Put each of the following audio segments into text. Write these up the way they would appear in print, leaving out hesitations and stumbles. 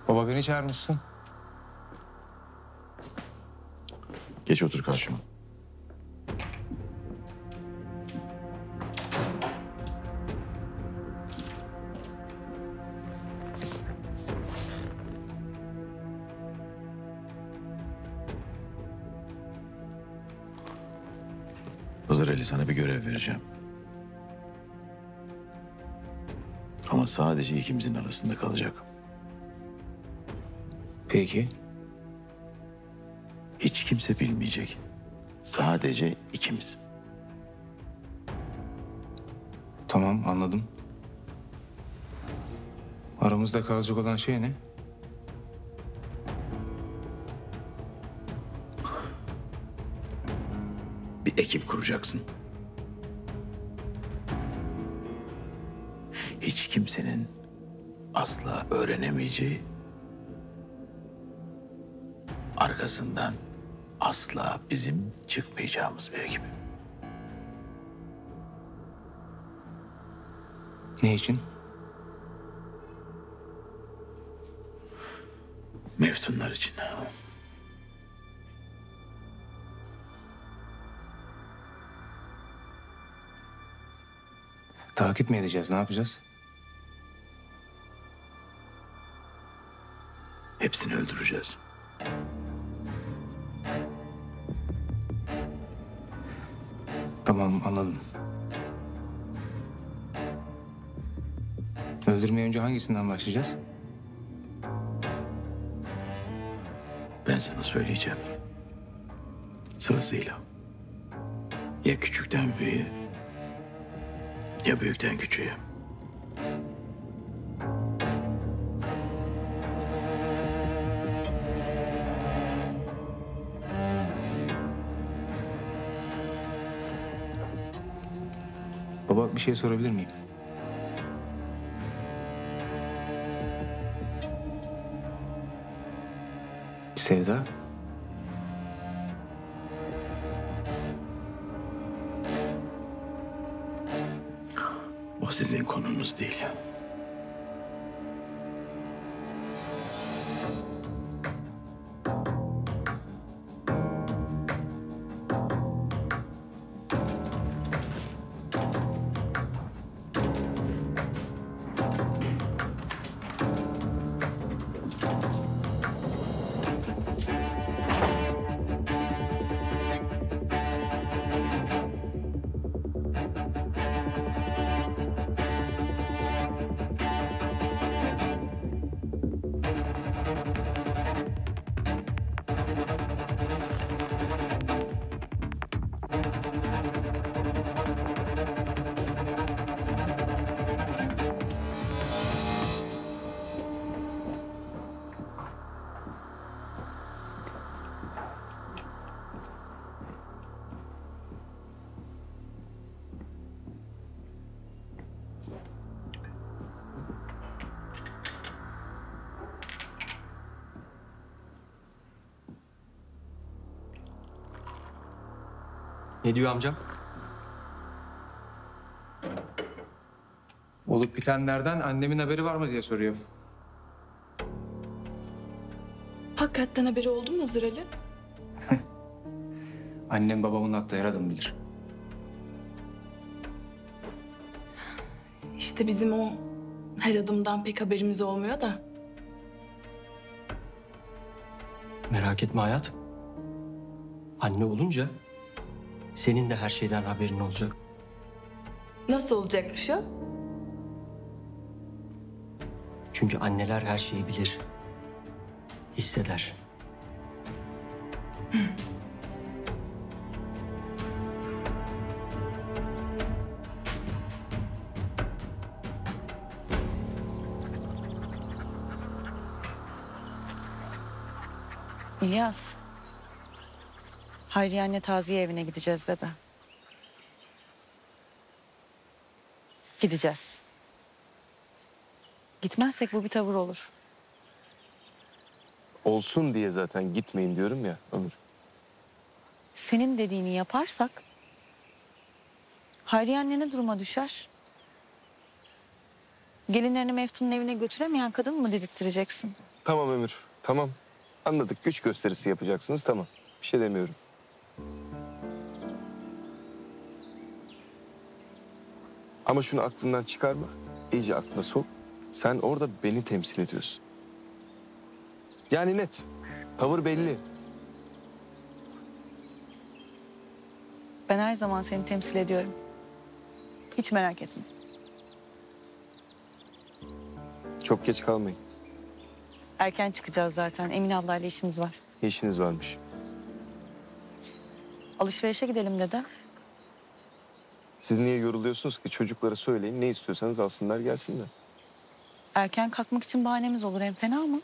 Baba beni çağırmışsın. Geç otur karşıma. Hızır Ali, sana bir görev vereceğim. Ama sadece ikimizin arasında kalacak. Peki. Hiç kimse bilmeyecek. Sadece ikimiz. Tamam, anladım. Aramızda kalacak olan şey ne? Bir ekip kuracaksın. Hiç kimsenin asla öğrenemeyeceği, arkasından asla bizim çıkmayacağımız bir ekip. Ne için? Meftunlar için. Takip mi edeceğiz? Ne yapacağız? Hepsini öldüreceğiz. Tamam, anladım. Öldürmeye önce hangisinden başlayacağız? Ben sana söyleyeceğim. Sırasıyla. Ya küçükten büyüğe, ya büyükten küçüğe. Baba, bir şey sorabilir miyim? Sevda? O sizin konunuz değil. Ne diyor amcam? Olup bitenlerden annemin haberi var mı diye soruyor. Hakikaten haberi oldu mu Hızır Ali? Annem babamın attığı her adım bilir. İşte bizim o her adımdan pek haberimiz olmuyor da. Merak etme hayatım. Anne olunca senin de her şeyden haberin olacak. Nasıl olacakmış o? Çünkü anneler her şeyi bilir. Hisseder. İlyas. Hayriye anne taziye evine gideceğiz dedi. Gideceğiz. Gitmezsek bu bir tavır olur. Olsun diye zaten gitmeyin diyorum ya Ömür. Senin dediğini yaparsak Hayriye anne ne duruma düşer? Gelinlerini Meftun'un evine götüremeyen kadın mı dedirttireceksin? Tamam Ömür, tamam. Anladık, güç gösterisi yapacaksınız, tamam. Bir şey demiyorum. Ama şunu aklından çıkarma. İyice aklına sok. Sen orada beni temsil ediyorsun. Yani net. Tavır belli. Ben her zaman seni temsil ediyorum. Hiç merak etme. Çok geç kalmayın. Erken çıkacağız zaten. Emine ablayla işimiz var. Ne işiniz varmış? Alışverişe gidelim dede. Siz niye yoruluyorsunuz ki? Çocuklara söyleyin, ne istiyorsanız alsınlar gelsinler. Erken kalkmak için bahanemiz olur, en fena mı?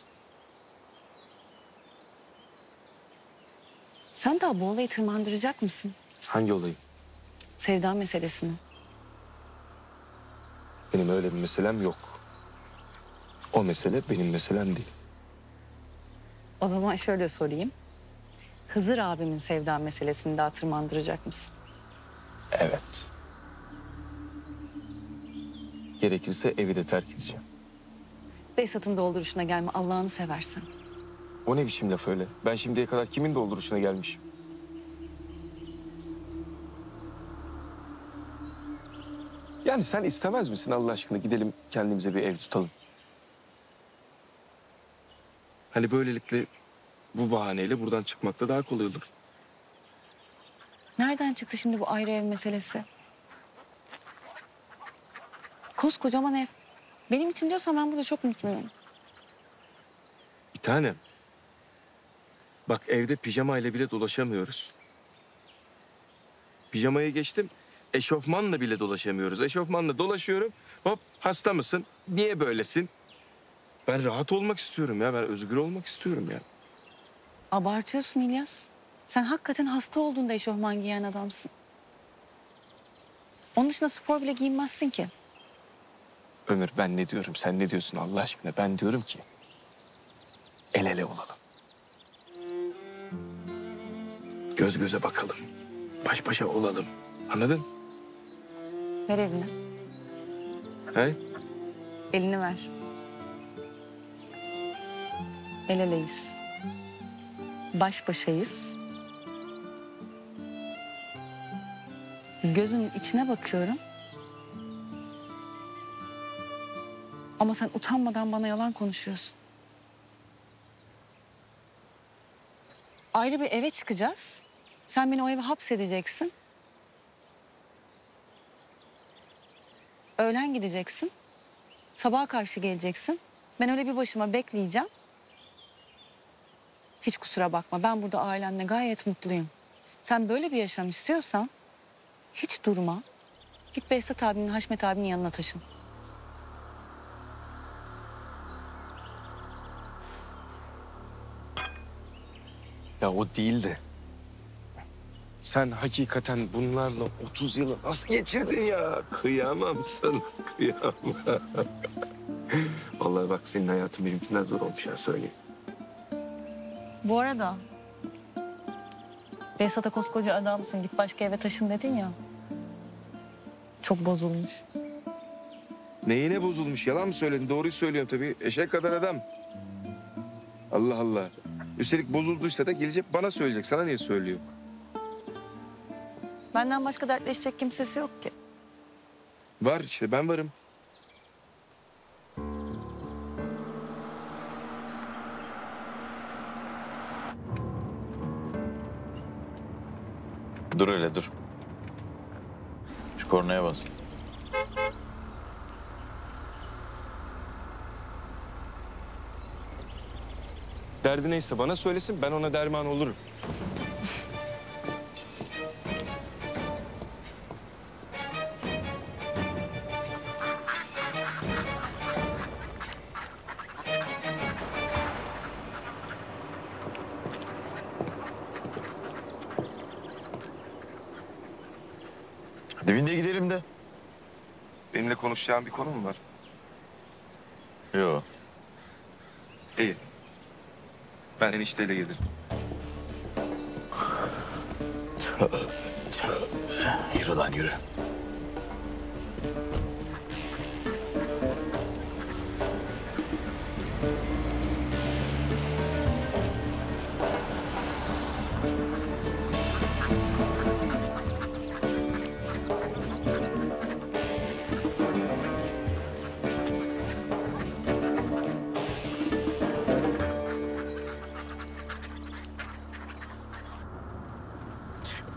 Sen daha bu olayı tırmandıracak mısın? Hangi olayı? Sevda meselesini. Benim öyle bir meselem yok. O mesele benim meselem değil. O zaman şöyle sorayım. Hızır abimin Sevda meselesini daha tırmandıracak mısın? Evet. Gerekirse evi de terk edeceğim. Behzat'ın dolduruşuna gelme, Allah'ını seversen. O ne biçim laf öyle? Ben şimdiye kadar kimin dolduruşuna gelmişim? Yani sen istemez misin Allah aşkına gidelim kendimize bir ev tutalım? Hani böylelikle bu bahaneyle buradan çıkmak da daha kolay olur. Nereden çıktı şimdi bu ayrı ev meselesi? Koskocaman ev. Benim için diyorsan ben burada çok mutluyum. Bir tanem. Bak evde pijamayla bile dolaşamıyoruz. Pijamayı geçtim, eşofmanla bile dolaşamıyoruz. Eşofmanla dolaşıyorum, hop hasta mısın? Niye böylesin? Ben rahat olmak istiyorum ya, ben özgür olmak istiyorum ya. Abartıyorsun İlyas. Sen hakikaten hasta olduğunda eşofman giyen adamsın. Onun dışında spor bile giyinmezsin ki. Ömür ben ne diyorum, sen ne diyorsun Allah aşkına? Ben diyorum ki el ele olalım. Göz göze bakalım, baş başa olalım. Anladın? Ver elini. He? Elini ver. El eleyiz. Baş başayız. Gözünün içine bakıyorum. Ama sen utanmadan bana yalan konuşuyorsun. Ayrı bir eve çıkacağız. Sen beni o eve hapsedeceksin. Öğlen gideceksin. Sabaha karşı geleceksin. Ben öyle bir başıma bekleyeceğim. Hiç kusura bakma. Ben burada ailemle gayet mutluyum. Sen böyle bir yaşam istiyorsan hiç durma. Git Behzat abinin, Haşmet abinin yanına taşın. Ya o değil de. Sen hakikaten bunlarla 30 yılı nasıl geçirdin ya? Kıyamam sana, kıyamam. Vallahi bak senin hayatın benimkinden zor olmuş ya söyleyeyim. Bu arada Behzat'a koskoca adamsın, git başka eve taşın dedin ya. Çok bozulmuş. Neyine bozulmuş? Yalan mı söyledin? Doğruyu söylüyorum tabii. Eşek kadar adam. Allah Allah. Üstelik bozulduysa da gelecek bana söyleyecek. Sana niye söylüyor? Benden başka dertleşecek kimsesi yok ki. Var işte ben varım. Dur öyle dur. Şu kornaya bas. Derdi neyse bana söylesin ben ona derman olurum. Dibinde gidelim de. Benimle konuşacağın bir konu mu var? Yo. İyi. Ben enişteyle gelirim. Tövbe tövbe. Yürü lan yürü.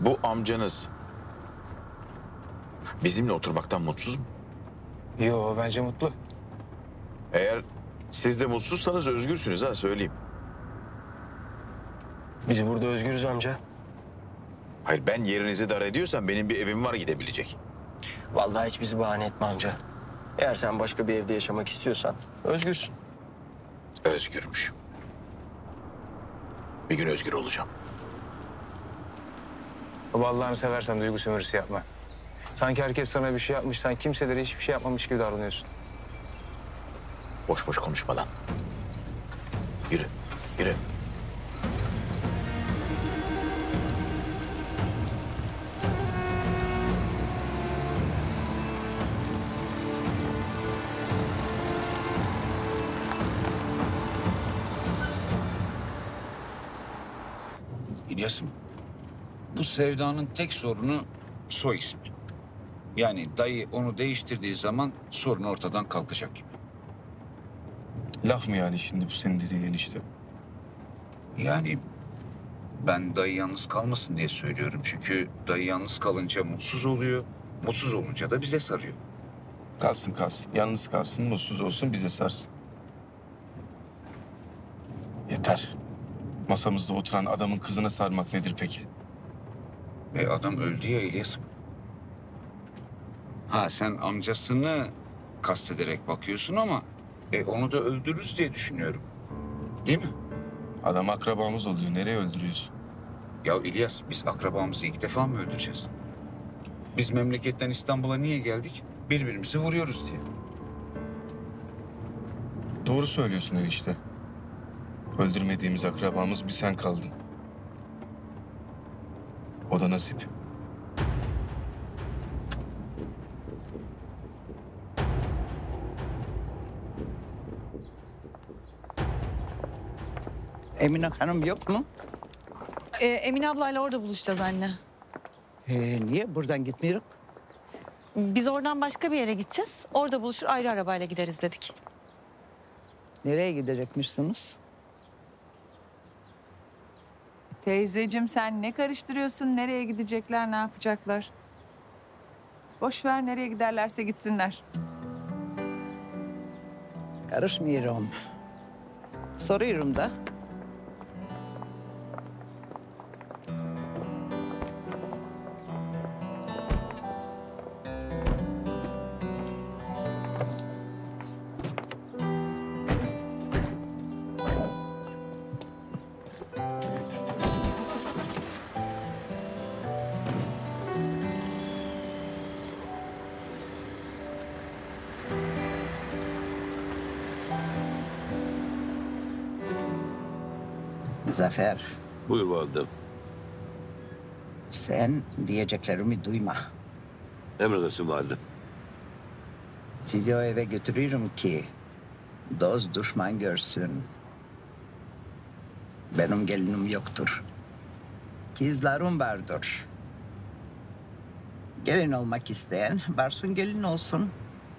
Bu amcanız bizimle oturmaktan mutsuz mu? Yo, bence mutlu. Eğer siz de mutsuzsanız özgürsünüz ha, söyleyeyim. Biz burada özgürüz amca. Hayır, ben yerinizi dar ediyorsam benim bir evim var gidebilecek. Vallahi hiç bizi bahane etme amca. Eğer sen başka bir evde yaşamak istiyorsan özgürsün. Özgürmüş. Bir gün özgür olacağım. Baba Allah'ını seversen duygu sömürüsü yapma. Sanki herkes sana bir şey yapmış, sen kimselere hiçbir şey yapmamış gibi davranıyorsun. Boş boş konuşma lan. Yürü, yürü. İlyas'ım, bu sevdanın tek sorunu soy ismi. Yani dayı onu değiştirdiği zaman sorun ortadan kalkacak gibi. Laf mı yani şimdi bu senin dediğin enişte? Yani ben dayı yalnız kalmasın diye söylüyorum. Çünkü dayı yalnız kalınca mutsuz oluyor. Mutsuz olunca da bize sarıyor. Kalsın kalsın. Yalnız kalsın, mutsuz olsun, bize sarsın. Yeter. Masamızda oturan adamın kızına sarmak nedir peki? Adam öldü ya İlyas'ım. Ha sen amcasını kastederek bakıyorsun ama onu da öldürürüz diye düşünüyorum. Değil mi? Adam akrabamız oluyor. Nereye öldürüyorsun? Ya İlyas, biz akrabamızı ilk defa mı öldüreceğiz? Biz memleketten İstanbul'a niye geldik? Birbirimizi vuruyoruz diye. Doğru söylüyorsun enişte. Öldürmediğimiz akrabamız bir sen kaldın. O da nasip. Emine Hanım yok mu? Emine ablayla orada buluşacağız anne. Niye buradan gitmiyoruz? Biz oradan başka bir yere gideceğiz. Orada buluşur ayrı arabayla gideriz dedik. Nereye gidecekmişsiniz? Teyzeciğim sen ne karıştırıyorsun? Nereye gidecekler, ne yapacaklar? Boş ver, nereye giderlerse gitsinler. Karışmıyorum. Soruyorum da. Zafer, Buyur validem. sen diyeceklerimi duyma. Emredersin validem. Sizi o eve götürüyorum ki dost düşman görsün. Benim gelinim yoktur. Kızlarım vardır. Gelin olmak isteyen varsın gelin olsun.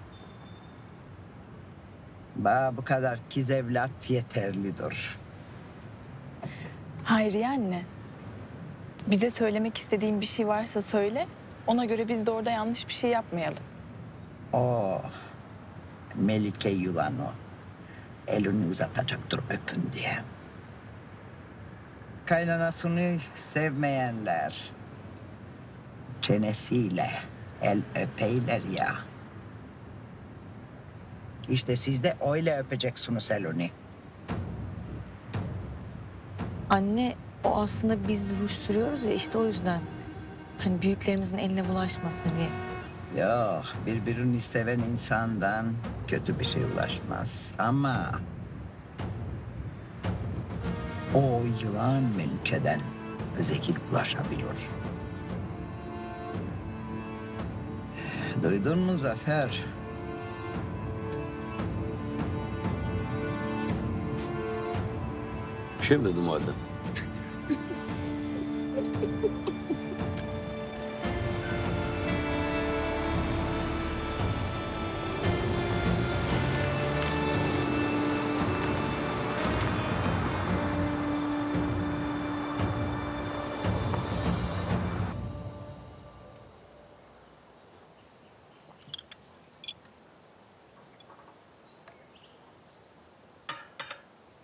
Bana bu kadar kız evlat yeterlidir. Hayriye anne. Bize söylemek istediğin bir şey varsa söyle. Ona göre biz de orada yanlış bir şey yapmayalım. Oh, Melike yılanı. Elini uzatacaktır öpün diye. Kaynanasını sevmeyenler çenesiyle el öpeyler ya. İşte siz de öyle öpeceksiniz elini. Anne o aslında biz ruj sürüyoruz ya işte o yüzden. Hani büyüklerimizin eline bulaşmasın diye. Yok, birbirini seven insandan kötü bir şey ulaşmaz. Ama o yılan Melike'den zehir bulaşabiliyor. Duydun mu Zafer? Bir şey mi dedim validem?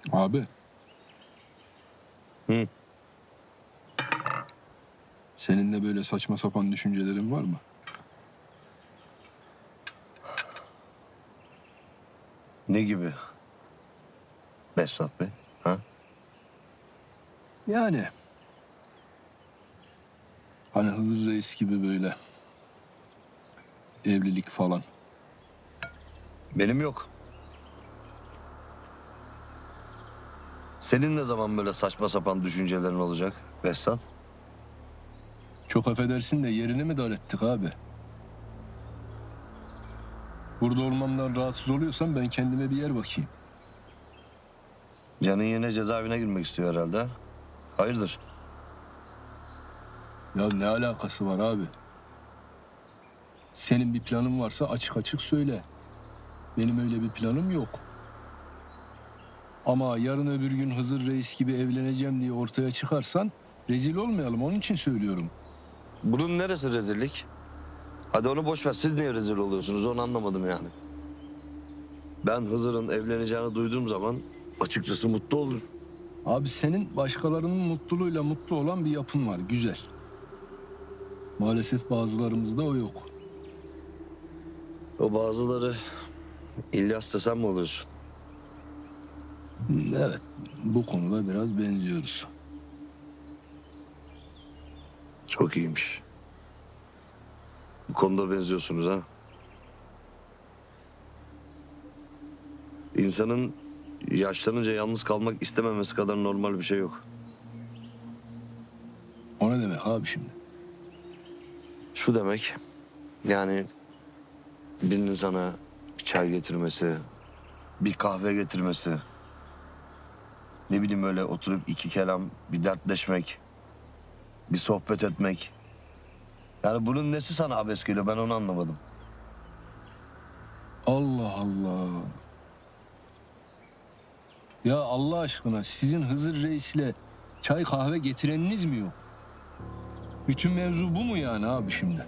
Abi. Hı. Senin de böyle saçma sapan düşüncelerin var mı? Ne gibi? Behzat Bey, ha? Yani. Hani Hızır Reis gibi böyle. Evlilik falan. Benim yok. Senin ne zaman böyle saçma sapan düşüncelerin olacak Behzat? Çok affedersin de yerini mi dar ettik abi? Burada olmamdan rahatsız oluyorsan ben kendime bir yer bakayım. Canın yine cezaevine girmek istiyor herhalde. Hayırdır? Ya ne alakası var abi? Senin bir planın varsa açık açık söyle. Benim öyle bir planım yok. Ama yarın öbür gün Hızır Reis gibi evleneceğim diye ortaya çıkarsan rezil olmayalım. Onun için söylüyorum. Bunun neresi rezillik? Hadi onu boş ver. Siz niye rezil oluyorsunuz? Onu anlamadım yani. Ben Hızır'ın evleneceğini duyduğum zaman açıkçası mutlu olurum. Abi senin başkalarının mutluluğuyla mutlu olan bir yapın var. Güzel. Maalesef bazılarımızda o yok. O bazıları İlyas da sen mi oluyorsun? Evet. Bu konuda biraz benziyoruz. Çok iyiymiş. Bu konuda benziyorsunuz ha. İnsanın yaşlanınca yalnız kalmak istememesi kadar normal bir şey yok. O ne demek abi şimdi? Şu demek, yani birinin sana bir çay getirmesi, bir kahve getirmesi, ne bileyim öyle oturup iki kelam bir dertleşmek, bir sohbet etmek. Yani bunun nesi sana abes geliyor, ben onu anlamadım. Allah Allah. Ya Allah aşkına sizin Hızır Reis'le çay kahve getireniniz mi yok? Bütün mevzu bu mu yani abi şimdi?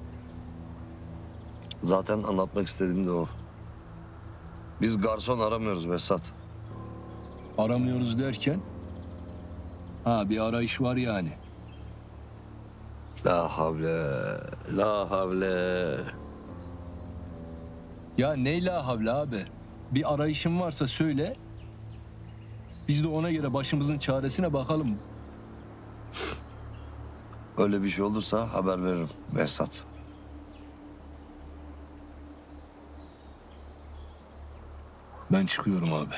Zaten anlatmak istediğim de o. Biz garson aramıyoruz Behzat. Aramıyoruz derken? Ha bir arayış var yani. La havle, la havle. Ya ne la havle abi? Bir arayışın varsa söyle. Biz de ona göre başımızın çaresine bakalım. Öyle bir şey olursa haber veririm Behzat. Ben çıkıyorum abi.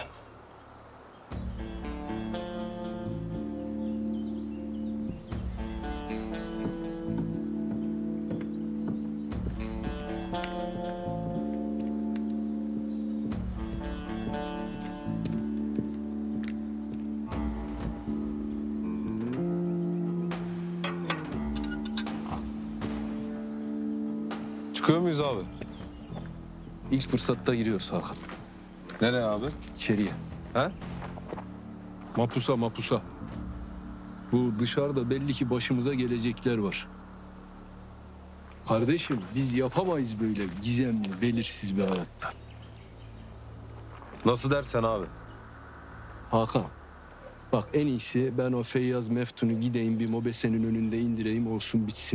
Çıkıyor muyuz abi? İlk fırsatta giriyoruz Hakan. Nereye abi? İçeriye. Ha? Mapusa mapusa. Bu dışarıda belli ki başımıza gelecekler var. Kardeşim biz yapamayız böyle gizemli, belirsiz bir hayatta. Nasıl dersen abi. Hakan, bak en iyisi ben o Feyyaz Meftun'u gideyim bir mobesenin önünde indireyim olsun bitsin.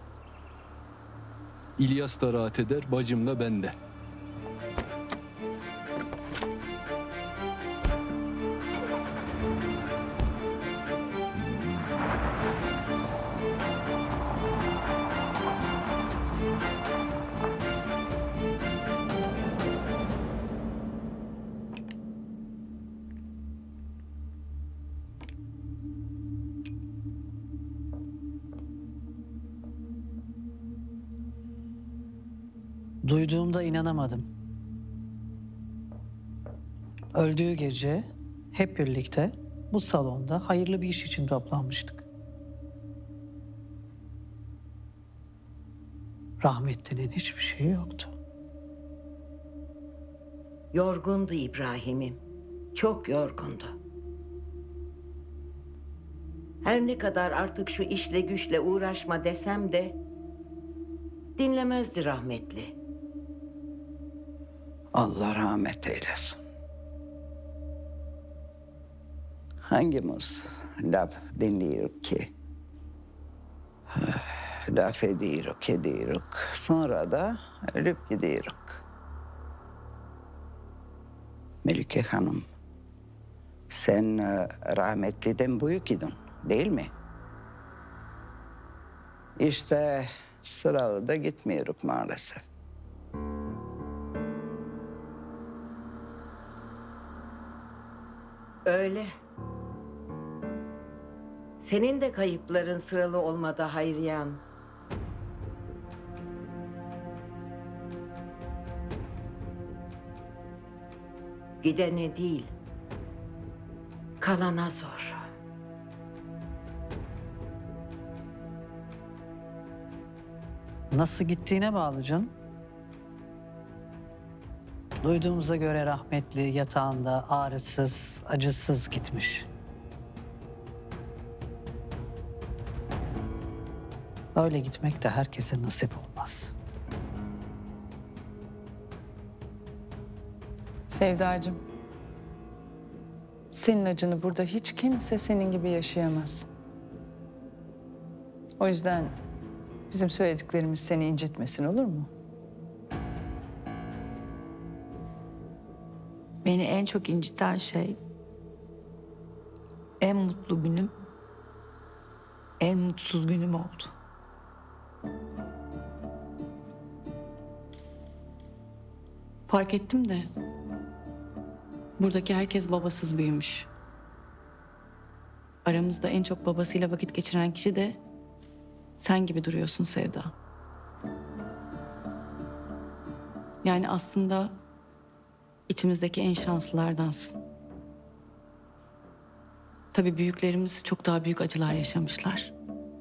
İlyas da rahat eder, bacım da bende. Duyduğumda inanamadım. Öldüğü gece hep birlikte bu salonda hayırlı bir iş için toplanmıştık. Rahmetlinin hiçbir şeyi yoktu. Yorgundu İbrahim'im. Çok yorgundu. Her ne kadar artık şu işle güçle uğraşma desem de dinlemezdi rahmetli. Allah rahmet eylesin. hangimiz laf dinliyor ki? Laf ediyoruz. Sonra da ölüp gidiyoruz. Melike Hanım, sen rahmetliden büyük idin, değil mi? İşte sıralı da gitmiyoruz maalesef. Öyle. Senin de kayıpların sıralı olmadı Hayriyan. Gidene değil, kalana zor. Nasıl gittiğine bağlı canım. Duyduğumuza göre rahmetli yatağında ağrısız, acısız gitmiş. Öyle gitmek de herkese nasip olmaz. Sevdacığım, senin acını burada hiç kimse senin gibi yaşayamaz. O yüzden bizim söylediklerimiz seni incitmesin, olur mu? Beni en çok inciten şey, en mutlu günüm, en mutsuz günüm oldu. Fark ettim de buradaki herkes babasız büyümüş. Aramızda en çok babasıyla vakit geçiren kişi de sen gibi duruyorsun Sevda. Yani aslında içimizdeki en şanslılardansın. Tabii büyüklerimiz çok daha büyük acılar yaşamışlar.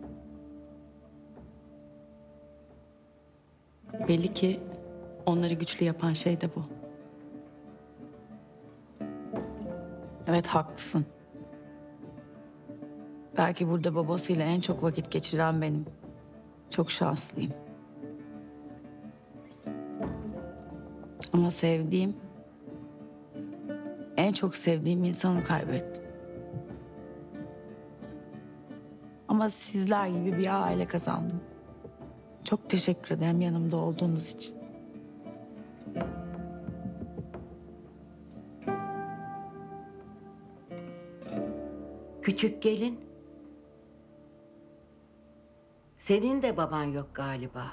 Belli ki onları güçlü yapan şey de bu. Evet, haklısın. Belki burada babasıyla en çok vakit geçiren benim. Çok şanslıyım. Ama en çok sevdiğim insanı kaybettim. Ama sizler gibi bir aile kazandım. Çok teşekkür ederim yanımda olduğunuz için. Küçük gelin. Senin de baban yok galiba.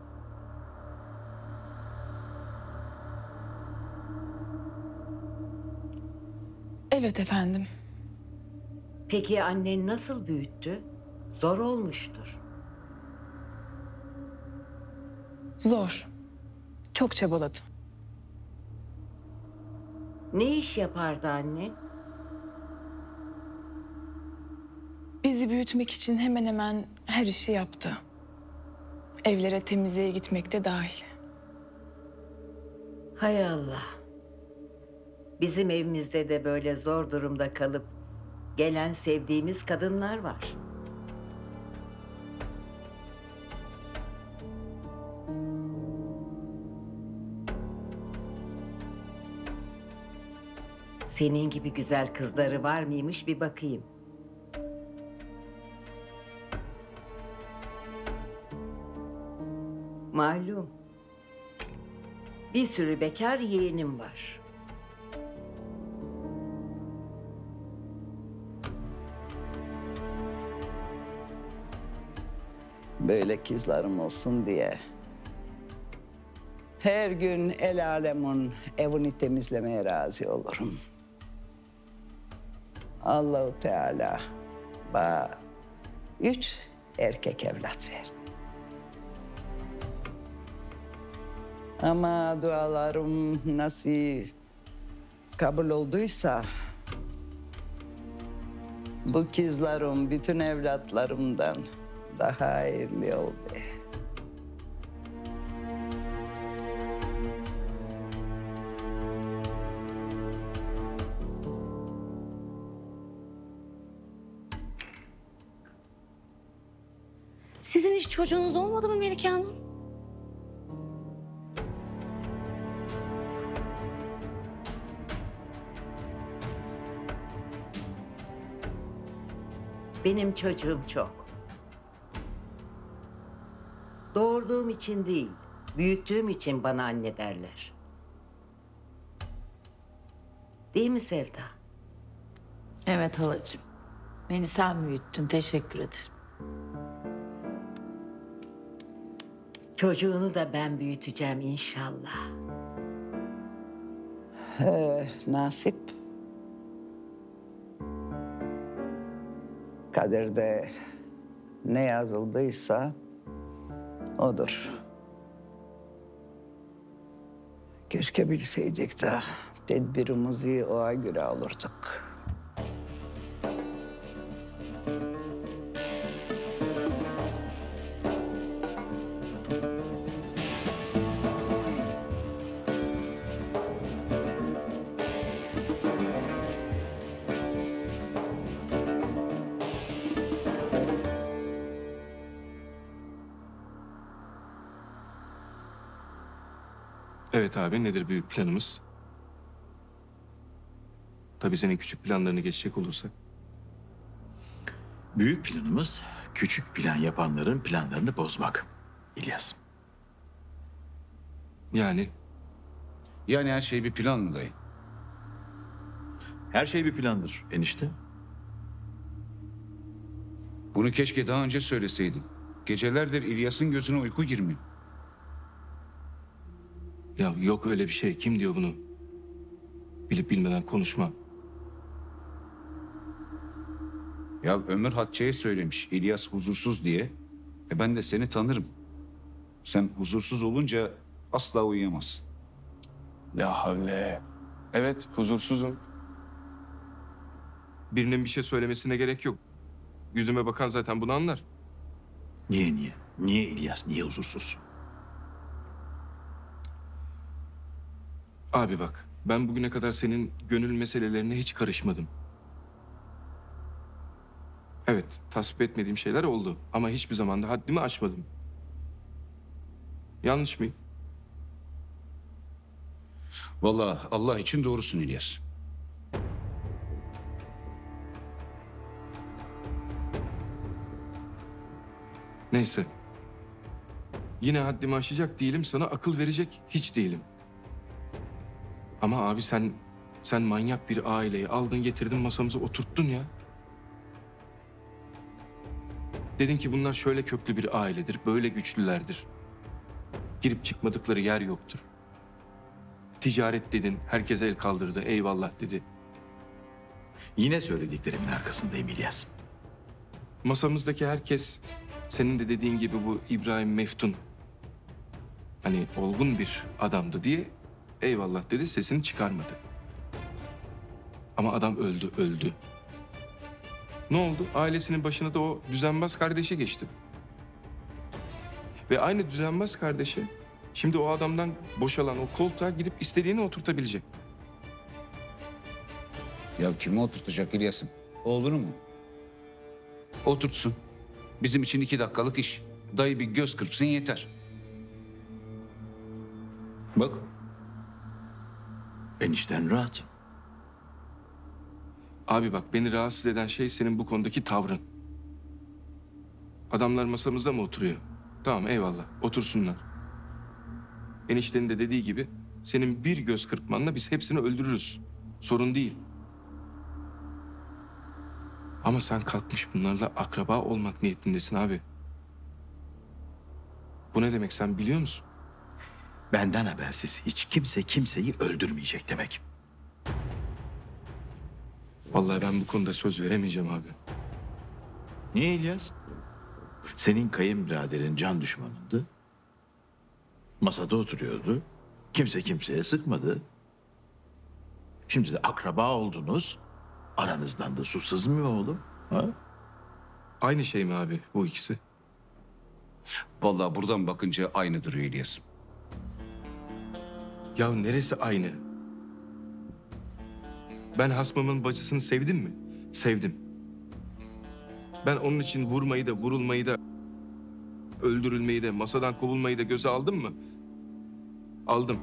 Evet efendim. Peki annen nasıl büyüttü? Zor olmuştur. Zor. Çok çabaladı. Ne iş yapardı annen? Bizi büyütmek için hemen hemen her işi yaptı. Evlere temizliğe gitmek de dahil. Hay Allah. Bizim evimizde de böyle zor durumda kalıp gelen sevdiğimiz kadınlar var. Senin gibi güzel kızları var mıymış bir bakayım. Malum. Bir sürü bekar yeğenim var. Böyle kızlarım olsun diye her gün el alemin evini temizlemeye razı olurum. Allahu Teala bana 3 erkek evlat verdi. Ama dualarım nasıl kabul olduysa bu kızlarım bütün evlatlarımdan daha hayırlı oldu. Sizin hiç çocuğunuz olmadı mı Melike Hanım? Benim çocuğum çok. Doğurduğum için değil, büyüttüğüm için bana anne derler. Değil mi Sevda? Evet halacığım. Beni sen büyüttün. Teşekkür ederim. Çocuğunu da ben büyüteceğim inşallah. Nasip. Kaderde ne yazıldıysa odur. Keşke bilseydik de tedbirimizi oğa göre alırdık. Evet abi, nedir büyük planımız? Tabii senin küçük planlarını geçecek olursak. Büyük planımız küçük plan yapanların planlarını bozmak İlyas. Yani Yani her şey bir plan mı dayı? Her şey bir plandır enişte. Bunu keşke daha önce söyleseydin. Gecelerdir İlyas'ın gözüne uyku girmiyor. ya yok öyle bir şey. Kim diyor bunu? Bilip bilmeden konuşma. Ya Ömür Hatice'ye söylemiş İlyas huzursuz diye. Ben de seni tanırım. Sen huzursuz olunca asla uyuyamazsın. Ya havle. Evet, huzursuzum. Birinin bir şey söylemesine gerek yok. Yüzüme bakan zaten bunu anlar. Niye? Niye İlyas? Niye huzursuz? Abi bak, ben bugüne kadar senin gönül meselelerine hiç karışmadım. Evet, tasvip etmediğim şeyler oldu ama hiçbir zaman da haddimi aşmadım. Yanlış mıyım? Vallahi Allah için doğrusun İlyas. Neyse. Yine haddimi aşacak değilim, sana akıl verecek hiç değilim. Ama abi sen manyak bir aileyi aldın getirdin masamıza oturttun ya. Dedin ki bunlar şöyle köklü bir ailedir, böyle güçlülerdir. Girip çıkmadıkları yer yoktur. Ticaret dedin, herkese el kaldırdı, eyvallah dedi. Yine söylediklerimin arkasındayım İlyas. Masamızdaki herkes senin de dediğin gibi bu İbrahim Meftun, hani olgun bir adamdı diye eyvallah dedi, sesini çıkarmadı. Ama adam öldü. Ne oldu? Ailesinin başına da o düzenbaz kardeşi geçti. Ve aynı düzenbaz kardeşi şimdi o adamdan boşalan o koltuğa gidip istediğini oturtabilecek. Ya kimi oturtacak İlyas'ım? Oğlunu mu? Oturtsun. Bizim için 2 dakikalık iş. Dayı bir göz kırpsın yeter. Bak. Enişten rahat. Abi bak, beni rahatsız eden şey senin bu konudaki tavrın. Adamlar masamızda mı oturuyor? Tamam, eyvallah, otursunlar. Eniştenin de dediği gibi senin bir göz kırpmanla biz hepsini öldürürüz. Sorun değil. Ama sen kalkmış bunlarla akraba olmak niyetindesin abi. Bu ne demek, sen biliyor musun? Benden habersiz hiç kimse kimseyi öldürmeyecek demek. Vallahi ben bu konuda söz veremeyeceğim abi. Niye İlyas? Senin kayınbiraderin can düşmanındı. Masada oturuyordu. Kimse kimseye sıkmadı. Şimdi de akraba oldunuz. Aranızdan da su sızmıyor oğlum. Ha? Aynı şey mi abi bu ikisi? Vallahi buradan bakınca aynı duruyor İlyas'ım. Ya neresi aynı? Ben hasmımın bacısını sevdim mi? Sevdim. Ben onun için vurmayı da, vurulmayı da, öldürülmeyi de, masadan kovulmayı da göze aldım mı? Aldım.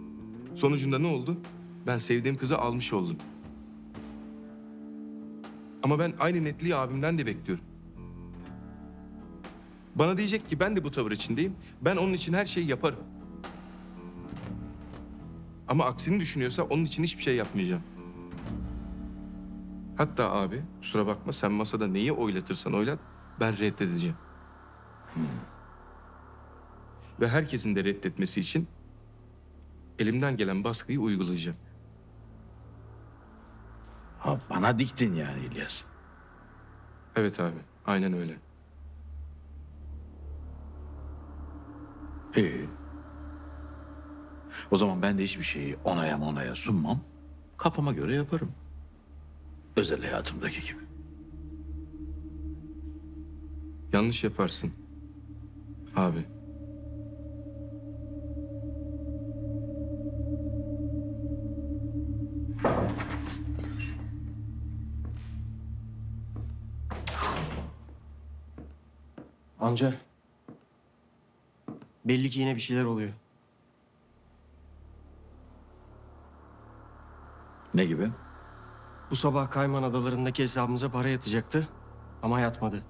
Sonucunda ne oldu? Ben sevdiğim kızı almış oldum. Ama ben aynı netliği abimden de bekliyorum. Bana diyecek ki ben de bu tavır içindeyim. Ben onun için her şeyi yaparım. Ama aksini düşünüyorsa onun için hiçbir şey yapmayacağım. Hatta abi kusura bakma sen masada neyi oylatırsan oylat ben reddedeceğim. Ve herkesin de reddetmesi için elimden gelen baskıyı uygulayacağım. Ha, bana diktin yani İlyas. Evet abi aynen öyle. İyi. O zaman ben de hiçbir şeyi onaya sunmam. Kafama göre yaparım. Özel hayatımdaki gibi. Yanlış yaparsın abi. Amca. Belli ki yine bir şeyler oluyor. Ne gibi? Bu sabah Kayman Adaları'ndaki hesabımıza para yatacaktı ama yatmadı.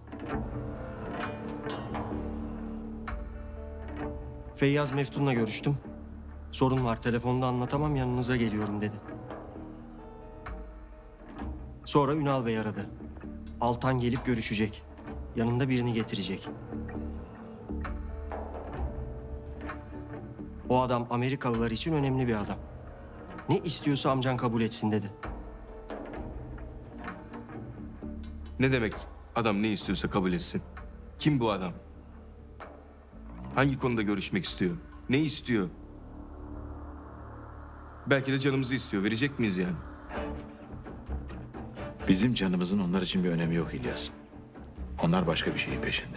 Feyyaz Meftun'la görüştüm. Sorun var, telefonda anlatamam, yanınıza geliyorum dedi. Sonra Ünal Bey aradı. Altan gelip görüşecek. Yanında birini getirecek. O adam Amerikalılar için önemli bir adam. Ne istiyorsa amcan kabul etsin dedi. Ne demek adam ne istiyorsa kabul etsin? Kim bu adam? Hangi konuda görüşmek istiyor? Ne istiyor? Belki de canımızı istiyor. Verecek miyiz yani? Bizim canımızın onlar için bir önemi yok İlyas. Onlar başka bir şeyin peşinde.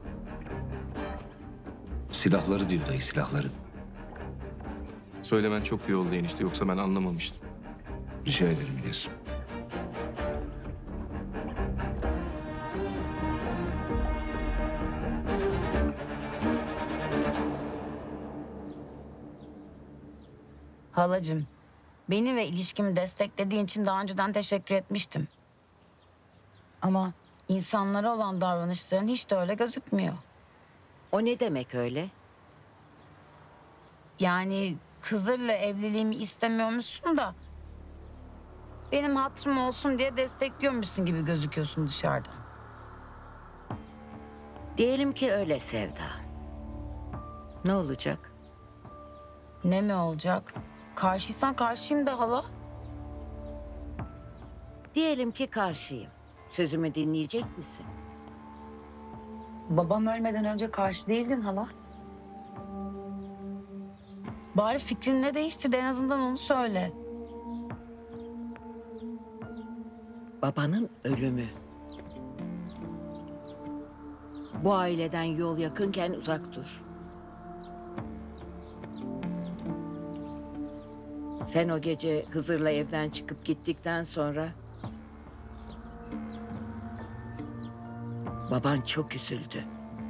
Silahları diyor dayı, silahları. Söylemen çok iyi oldu enişte. Yoksa ben anlamamıştım. Rica ederim İlyas. Halacığım, beni ve ilişkimi desteklediğin için daha önceden teşekkür etmiştim. Ama insanlara olan davranışların hiç de öyle gözükmüyor. O ne demek öyle? Yani Hızır'la evliliğimi istemiyormuşsun da benim hatırım olsun diye destekliyormuşsun gibi gözüküyorsun dışarıdan. Diyelim ki öyle Sevda. Ne olacak? Ne mi olacak? Karşıysan karşıyım da hala. Diyelim ki karşıyım. Sözümü dinleyecek misin? Babam ölmeden önce karşı değildin hala. Bari fikrini ne değiştirdi, en azından onu söyle. Babanın ölümü. Bu aileden yol yakınken uzak dur. Sen o gece Hızır'la evden çıkıp gittikten sonra baban çok üzüldü.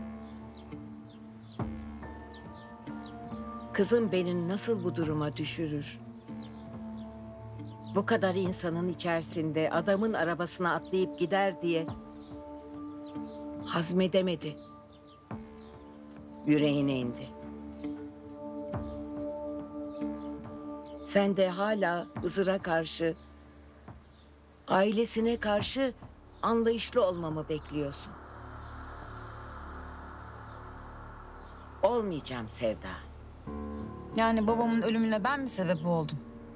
Kızım beni nasıl bu duruma düşürür? Bu kadar insanın içerisinde adamın arabasına atlayıp gider diye hazmedemedi. Yüreğine indi. Sen de hala Hızır'a karşı, ailesine karşı anlayışlı olmamı bekliyorsun. Olmayacağım Sevda. Yani babamın ölümüne ben mi sebep oldum?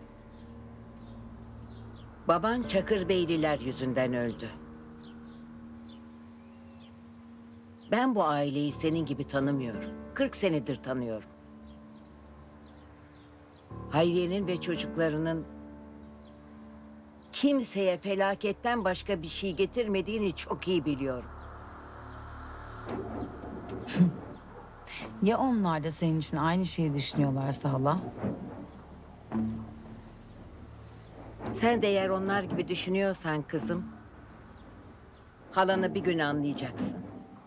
Baban Çakırbeyliler yüzünden öldü. Ben bu aileyi senin gibi tanımıyorum. 40 senedir tanıyorum. Hayriye'nin ve çocuklarının kimseye felaketten başka bir şey getirmediğini çok iyi biliyorum. Ya onlar da senin için aynı şeyi düşünüyorlarsa hala? Sen de eğer onlar gibi düşünüyorsan kızım, halanı bir gün anlayacaksın.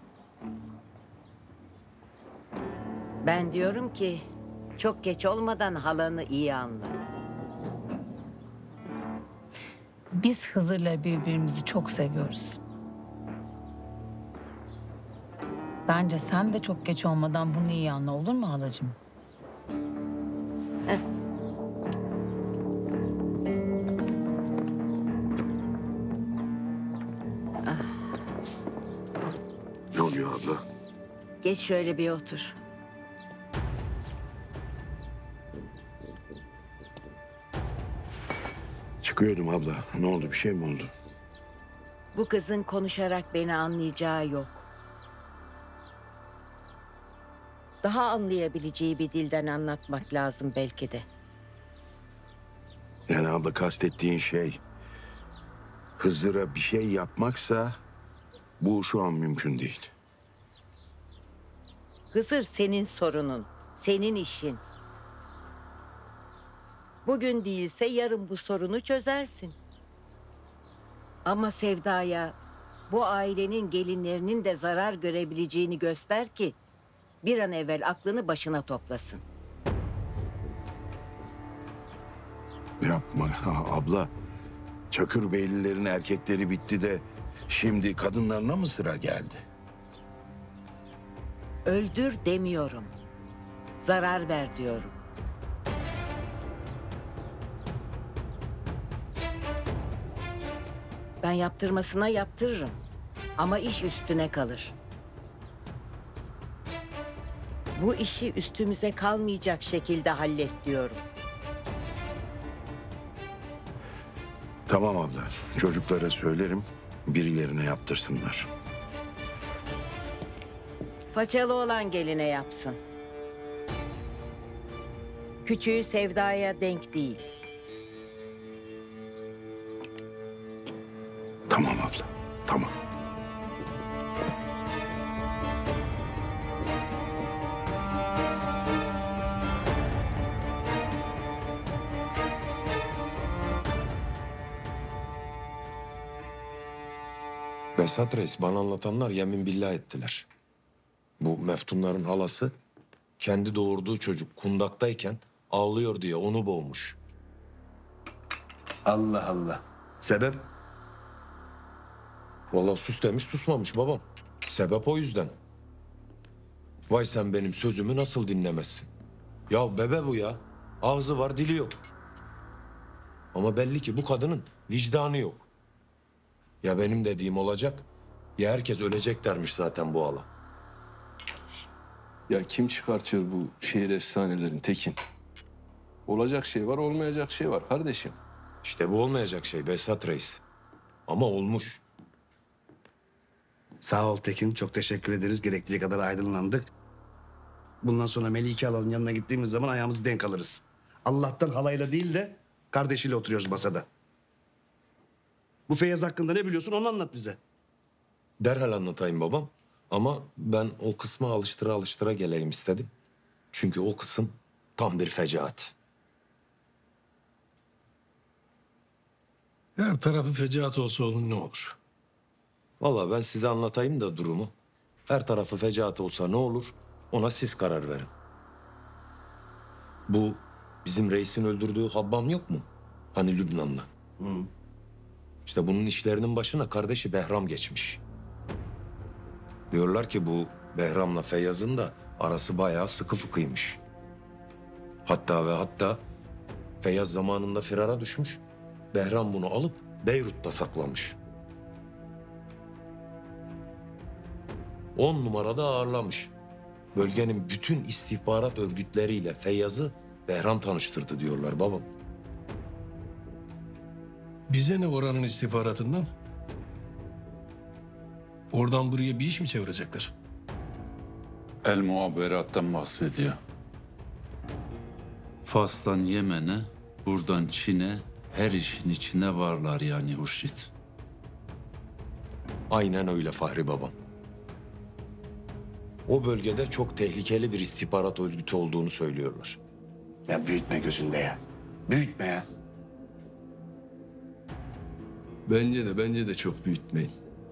Ben diyorum ki çok geç olmadan halanı iyi anla. Biz Hızır'la birbirimizi çok seviyoruz. Bence sen de çok geç olmadan bunu iyi anla, olur mu halacığım? Ne oluyor abla? Geç şöyle bir otur. Çıkıyordum abla. Ne oldu? Bir şey mi oldu? Bu kızın konuşarak beni anlayacağı yok. Daha anlayabileceği bir dilden anlatmak lazım belki de. Yani abla kastettiğin şey Hızır'a bir şey yapmaksa bu şu an mümkün değil. Hızır senin sorunun, senin işin. Bugün değilse yarın bu sorunu çözersin. Ama Sevda'ya bu ailenin gelinlerinin de zarar görebileceğini göster ki bir an evvel aklını başına toplasın. Yapma abla. Çakırbeylilerin erkekleri bitti de şimdi kadınlarına mı sıra geldi? Öldür demiyorum. Zarar ver diyorum. Ben yaptırmasına yaptırırım. Ama iş üstüne kalır. Bu işi üstümüze kalmayacak şekilde hallet diyorum. Tamam abla. Çocuklara söylerim. Birilerine yaptırsınlar. Façalı olan geline yapsın. Küçüğü Sevda'ya denk değil. Tamam abla. Tamam. Behzat Reis, bana anlatanlar yemin billah ettiler. Bu Meftunların halası kendi doğurduğu çocuk kundaktayken ağlıyor diye onu boğmuş. Allah Allah. Sebep? Vallahi sus demiş susmamış babam. Sebep o yüzden. Vay sen benim sözümü nasıl dinlemezsin? Ya bebe bu ya. Ağzı var dili yok. Ama belli ki bu kadının vicdanı yok. Ya benim dediğim olacak ya herkes ölecek dermiş zaten bu hala. Ya kim çıkartıyor bu şehir efsanelerin Tekin? Olacak şey var, olmayacak şey var kardeşim. İşte bu olmayacak şey Behzat Reis. Ama olmuş. Sağ ol Tekin. Çok teşekkür ederiz. Gerektiği kadar aydınlandık. Bundan sonra Melike halanın yanına gittiğimiz zaman ayağımızı denk alırız. Allah'tan halayla değil de kardeşiyle oturuyoruz masada. Bu Feyyaz hakkında ne biliyorsun onu anlat bize. Derhal anlatayım babam. Ama ben o kısma alıştıra alıştıra geleyim istedim. Çünkü o kısım tam bir fecaat. Her tarafı fecaat olsa onun ne olur? Vallahi ben size anlatayım da durumu. Her tarafı fecaat olsa ne olur ona siz karar verin. Bu bizim reisin öldürdüğü Habbam yok mu? Hani Lübnanlı. İşte bunun işlerinin başına kardeşi Behram geçmiş. Diyorlar ki bu Behram'la Feyyaz'ın da arası bayağı sıkı fıkıymış. Hatta ve hatta Feyyaz zamanında firara düşmüş. Behram bunu alıp Beyrut'ta saklamış. 10 numarada ağırlamış. Bölgenin bütün istihbarat örgütleriyle Feyyaz'ı Behram tanıştırdı diyorlar babam. Bize ne oranın istihbaratından? Oradan buraya bir iş mi çevirecekler? El muhaberattan bahsediyor. Fas'tan Yemen'e, buradan Çin'e, her işin içine varlar yani Hurşit. Aynen öyle Fahri babam. O bölgede çok tehlikeli bir istihbarat örgütü olduğunu söylüyorlar. Ya büyütme gözünde ya. Büyütme ya. Bence de çok büyütmeyin.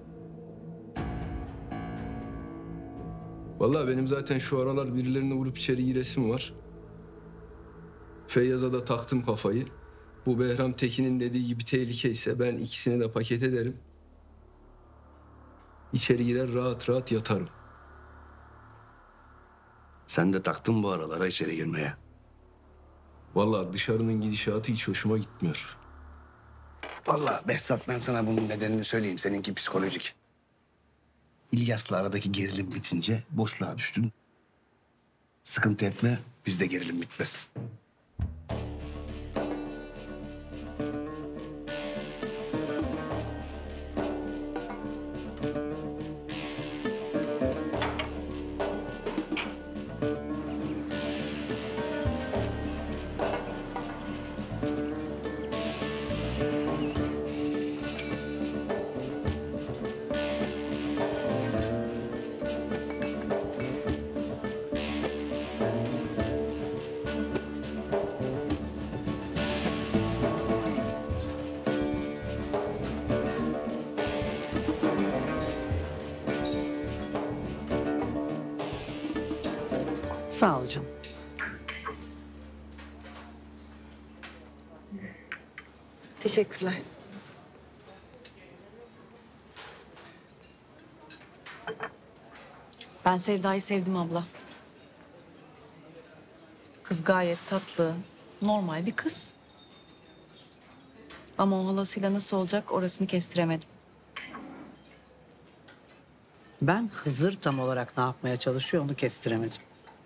Vallahi benim zaten şu aralar birilerini vurup içeri giresim var. Feyyaz'a da taktım kafayı. Bu Behram Tekin'in dediği gibi tehlike ise ben ikisini de paket ederim. İçeri girer rahat rahat yatarım. Sen de taktın bu aralara içeri girmeye. Vallahi dışarının gidişatı hiç hoşuma gitmiyor. Vallahi Behzat, ben sana bunun nedenini söyleyeyim. Seninki psikolojik. İlyas'la aradaki gerilim bitince boşluğa düştün. Sıkıntı etme, bizde gerilim bitmez. Sağ ol canım. Teşekkürler. Ben Sevda'yı sevdim abla. Kız gayet tatlı, normal bir kız. Ama o halasıyla nasıl olacak orasını kestiremedim. Ben Hızır tam olarak ne yapmaya çalışıyor onu kestiremedim.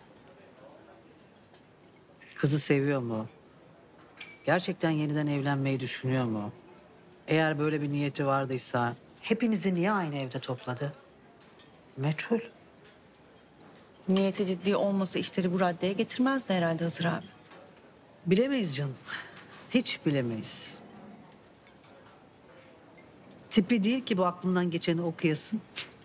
Kızı seviyor mu? Gerçekten yeniden evlenmeyi düşünüyor mu? Eğer böyle bir niyeti vardıysa hepinizi niye aynı evde topladı? Meçhul. Niyeti ciddi olmasa işleri bu raddeye getirmezdi herhalde Hızır abi. Bilemeyiz canım. Hiç bilemeyiz. Tipi değil ki bu aklından geçeni okuyasın.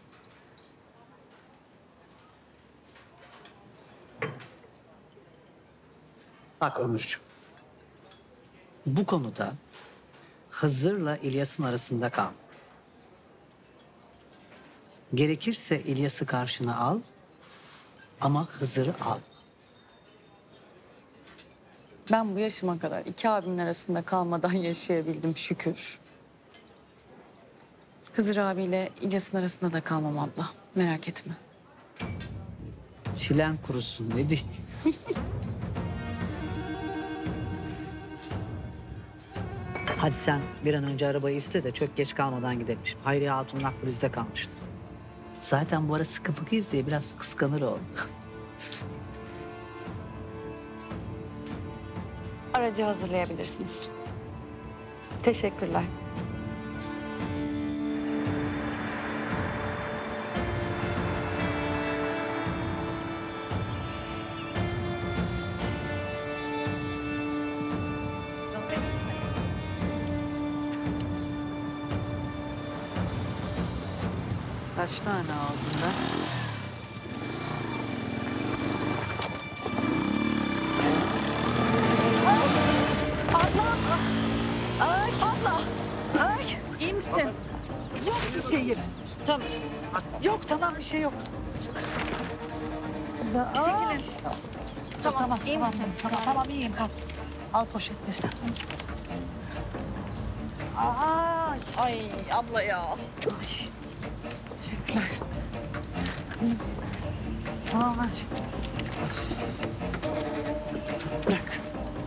Bak Ömürcüğüm. Bu konuda Hızır'la İlyas'ın arasında kal. Gerekirse İlyas'ı karşına al ama Hızır'ı al. Ben bu yaşıma kadar iki abimin arasında kalmadan yaşayabildim şükür. Hızır abiyle İlyas'ın arasında da kalmam abla. Merak etme. Çilen kurusun ne diyeyim. Hadi sen bir an önce arabayı iste de çok geç kalmadan gidelim. Şimdi Hayriye Hatun'un aklı bizde kalmıştı. Zaten bu ara sıkı fıkıyız diye biraz kıskanır o. Aracı hazırlayabilirsiniz. Teşekkürler. Kaç tane aldın ben? Abla! Ay! Abla! Ay! İyi misin? Yok bir şeyim. Tamam. Yok tamam bir şey yok. Çekilin. Tamam, iyi tamam, misin? Tamam iyiyim kalk. Al poşetleri. Ay. Ay abla ya. Ay. Teşekkürler. Tamam ver. Bırak.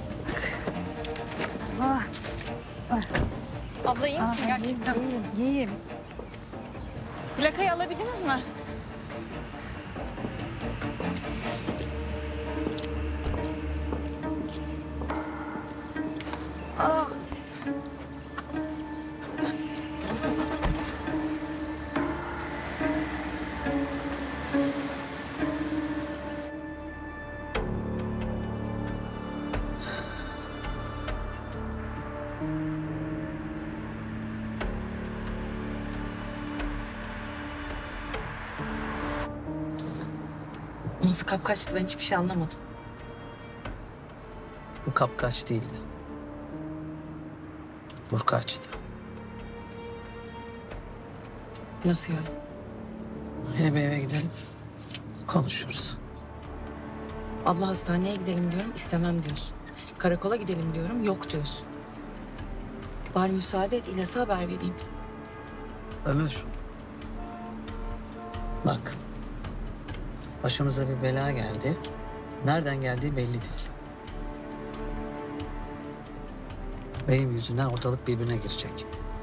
Ah. Abla iyi misin gerçekten? İyiyim. Plakayı alabildiniz mi? Ah. Nasıl kapkaçtı ben hiçbir şey anlamadım. Bu kapkaç değildi. Vurkaçtı. Nasıl yani? Yine bir eve gidelim. Konuşuruz. Abla hastaneye gidelim diyorum istemem diyorsun. Karakola gidelim diyorum yok diyorsun. Bari müsaade et İlyas'a haber vereyim. Ömür. Bak. Başımıza bir bela geldi. Nereden geldiği belli değil. Benim yüzümden ortalık birbirine girecek.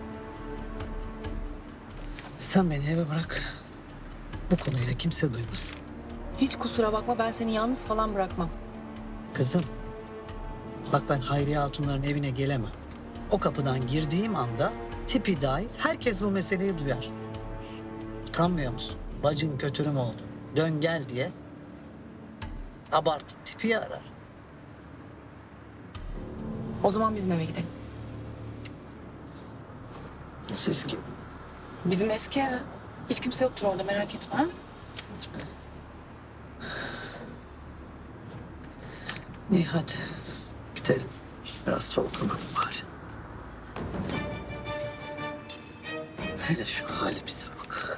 Sen beni eve bırak. Bu konuyla kimse duymasın. Hiç kusura bakma, ben seni yalnız falan bırakmam. Kızım. Bak ben Hayriye Hatunların evine gelemem. O kapıdan girdiğim anda tipi dahil herkes bu meseleyi duyar. Utanmıyor musun? Bacın kötürüm oldu. Dön gel diye. Abartıp tipi arar. O zaman bizim eve gidelim. Siz kim? Bizim eski ev. Hiç kimse yoktur orada, merak etme. Ha? İyi hadi. Gidelim. Biraz soluklanalım bari. Hele şu halimize bak.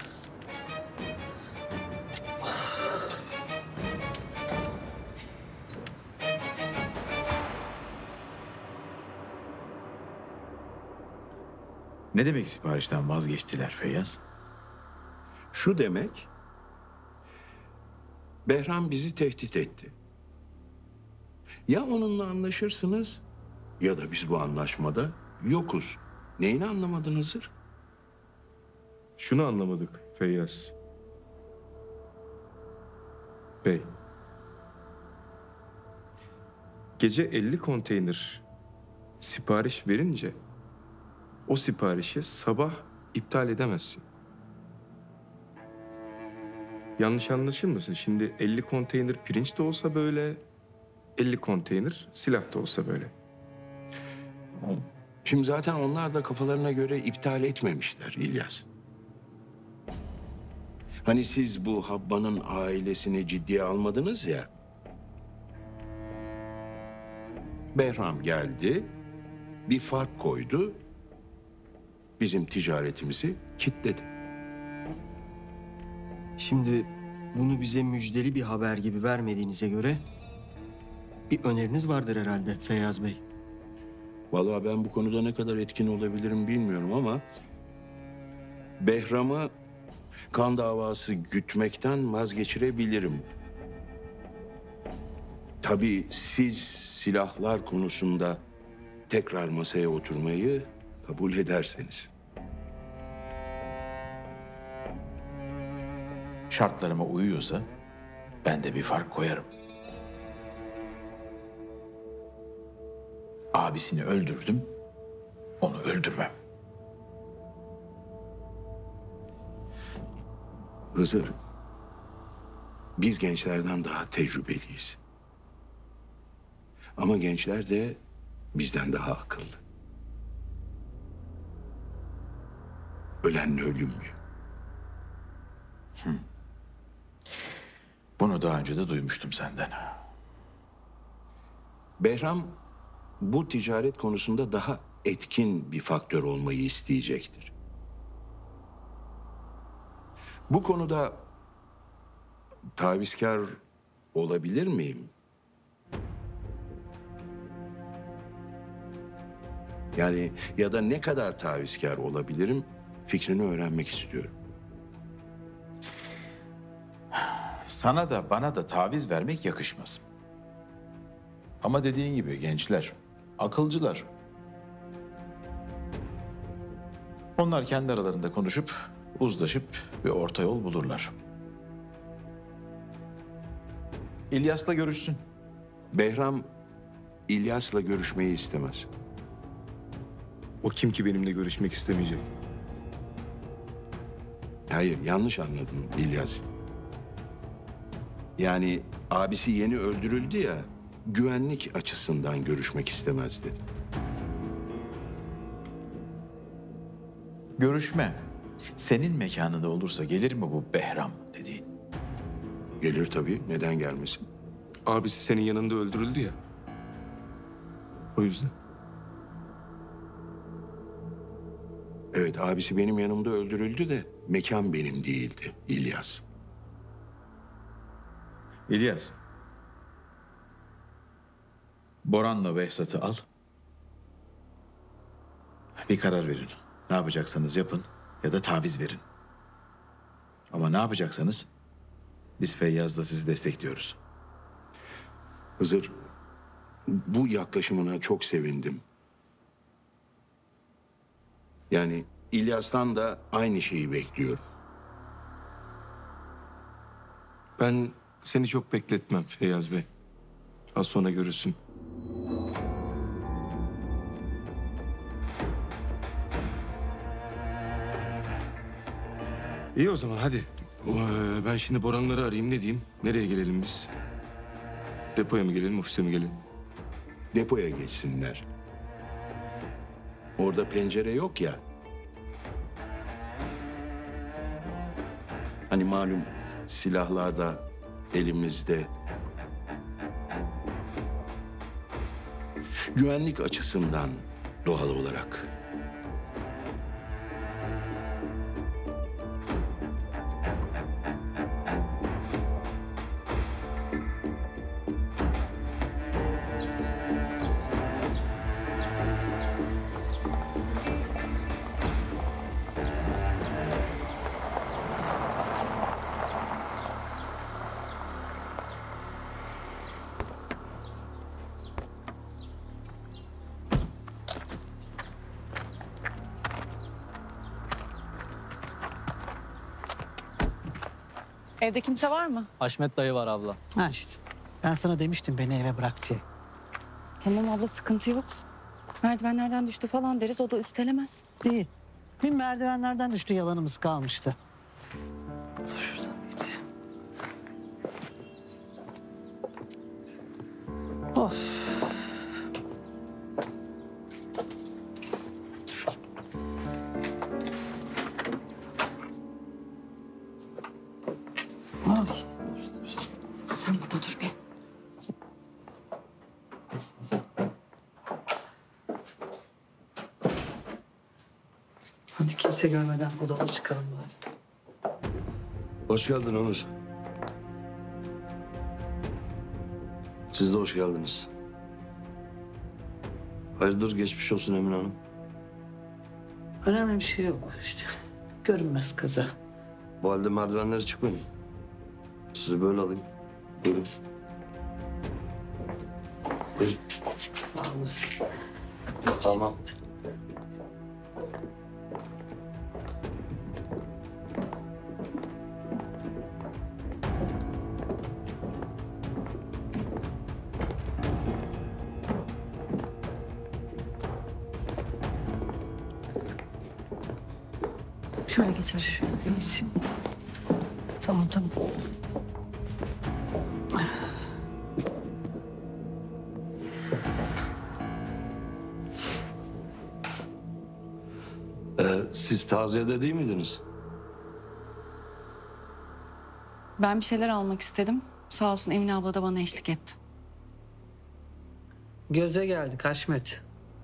Ne demek siparişten vazgeçtiler Feyyaz? Şu demek, Behram bizi tehdit etti. Ya onunla anlaşırsınız ya da biz bu anlaşmada yokuz. Neyini anlamadın Hızır? Şunu anlamadık Feyyaz Bey. Gece 50 konteyner sipariş verince o siparişi sabah iptal edemezsin. Yanlış anlaşılmasın. Şimdi 50 konteyner pirinç de olsa böyle, 50 konteyner silah da olsa böyle. Şimdi zaten onlar da kafalarına göre iptal etmemişler İlyas. Hani siz bu Habba'nın ailesini ciddiye almadınız ya. Behram geldi, bir fark koydu, bizim ticaretimizi kilitledi. Şimdi bunu bize müjdeli bir haber gibi vermediğinize göre bir öneriniz vardır herhalde Feyyaz Bey. Vallahi ben bu konuda ne kadar etkin olabilirim bilmiyorum ama Behram'ı kan davası gütmekten vazgeçirebilirim. Tabii siz silahlar konusunda tekrar masaya oturmayı kabul ederseniz. Şartlarıma uyuyorsa ben de bir fark koyarım. Abisini öldürdüm, onu öldürmem. Hızır, biz gençlerden daha tecrübeliyiz. Ama gençler de bizden daha akıllı. Ölenle ölünmüyor. Bunu daha önce de duymuştum senden. Behram bu ticaret konusunda daha etkin bir faktör olmayı isteyecektir. Bu konuda tavizkar olabilir miyim? Yani ya da ne kadar tavizkar olabilirim fikrini öğrenmek istiyorum. Sana da bana da taviz vermek yakışmaz. Ama dediğin gibi gençler, akılcılar. Onlar kendi aralarında konuşup, uzlaşıp bir orta yol bulurlar. İlyas'la görüşsün. Behram İlyas'la görüşmeyi istemez. O kim ki benimle görüşmek istemeyecek? Hayır, yanlış anladın İlyas. Yani abisi yeni öldürüldü ya, güvenlik açısından görüşmek istemez dedi. Görüşme. Senin mekanında olursa gelir mi bu Behram dediğin? Gelir tabii, neden gelmesin? Abisi senin yanında öldürüldü ya. O yüzden. Evet, abisi benim yanımda öldürüldü de mekan benim değildi İlyas. İlyas. Boran'la Behzat'ı al. Bir karar verin. Ne yapacaksanız yapın ya da taviz verin. Ama ne yapacaksanız biz Feyyaz'la sizi destekliyoruz. Hızır, bu yaklaşımına çok sevindim. Yani İlyas'tan da aynı şeyi bekliyorum. Ben seni çok bekletmem Feyyaz Bey. Az sonra görürsün. İyi o zaman hadi. Ben şimdi Boranları arayayım, ne diyeyim? Nereye gelelim biz? Depoya mı gelelim, ofise mi gelelim? Depoya geçsinler. Orada pencere yok ya. Hani malum silahlar da elimizde. Güvenlik açısından doğal olarak. Evde kimse var mı? Haşmet dayı var abla. Ha işte. Ben sana demiştim beni eve bırak diye. Tamam abla, sıkıntı yok. Merdivenlerden düştü falan deriz, o da üstelemez. İyi. Bir merdivenlerden düştü, yalanımız kalmıştı. Şuradan geç. Of. Ay. Sen burada dur bir. Hadi kimse görmeden odama çıkalım bari. Hoş geldin Onur. Siz de hoş geldiniz. Hayırdır, geçmiş olsun Emine Hanım. Önemli bir şey yok işte. Görünmez kaza. Bu halde merdivenlere çıkmayın. Sizi böyle alayım. Buyurun. Buyurun. Sağ olasın. Tamam. Şöyle geçer. Geç. Tamam tamam. Siz taziyede değil miydiniz? Ben bir şeyler almak istedim. Sağ olsun Emine abla da bana eşlik etti. Göze geldik Haşmet.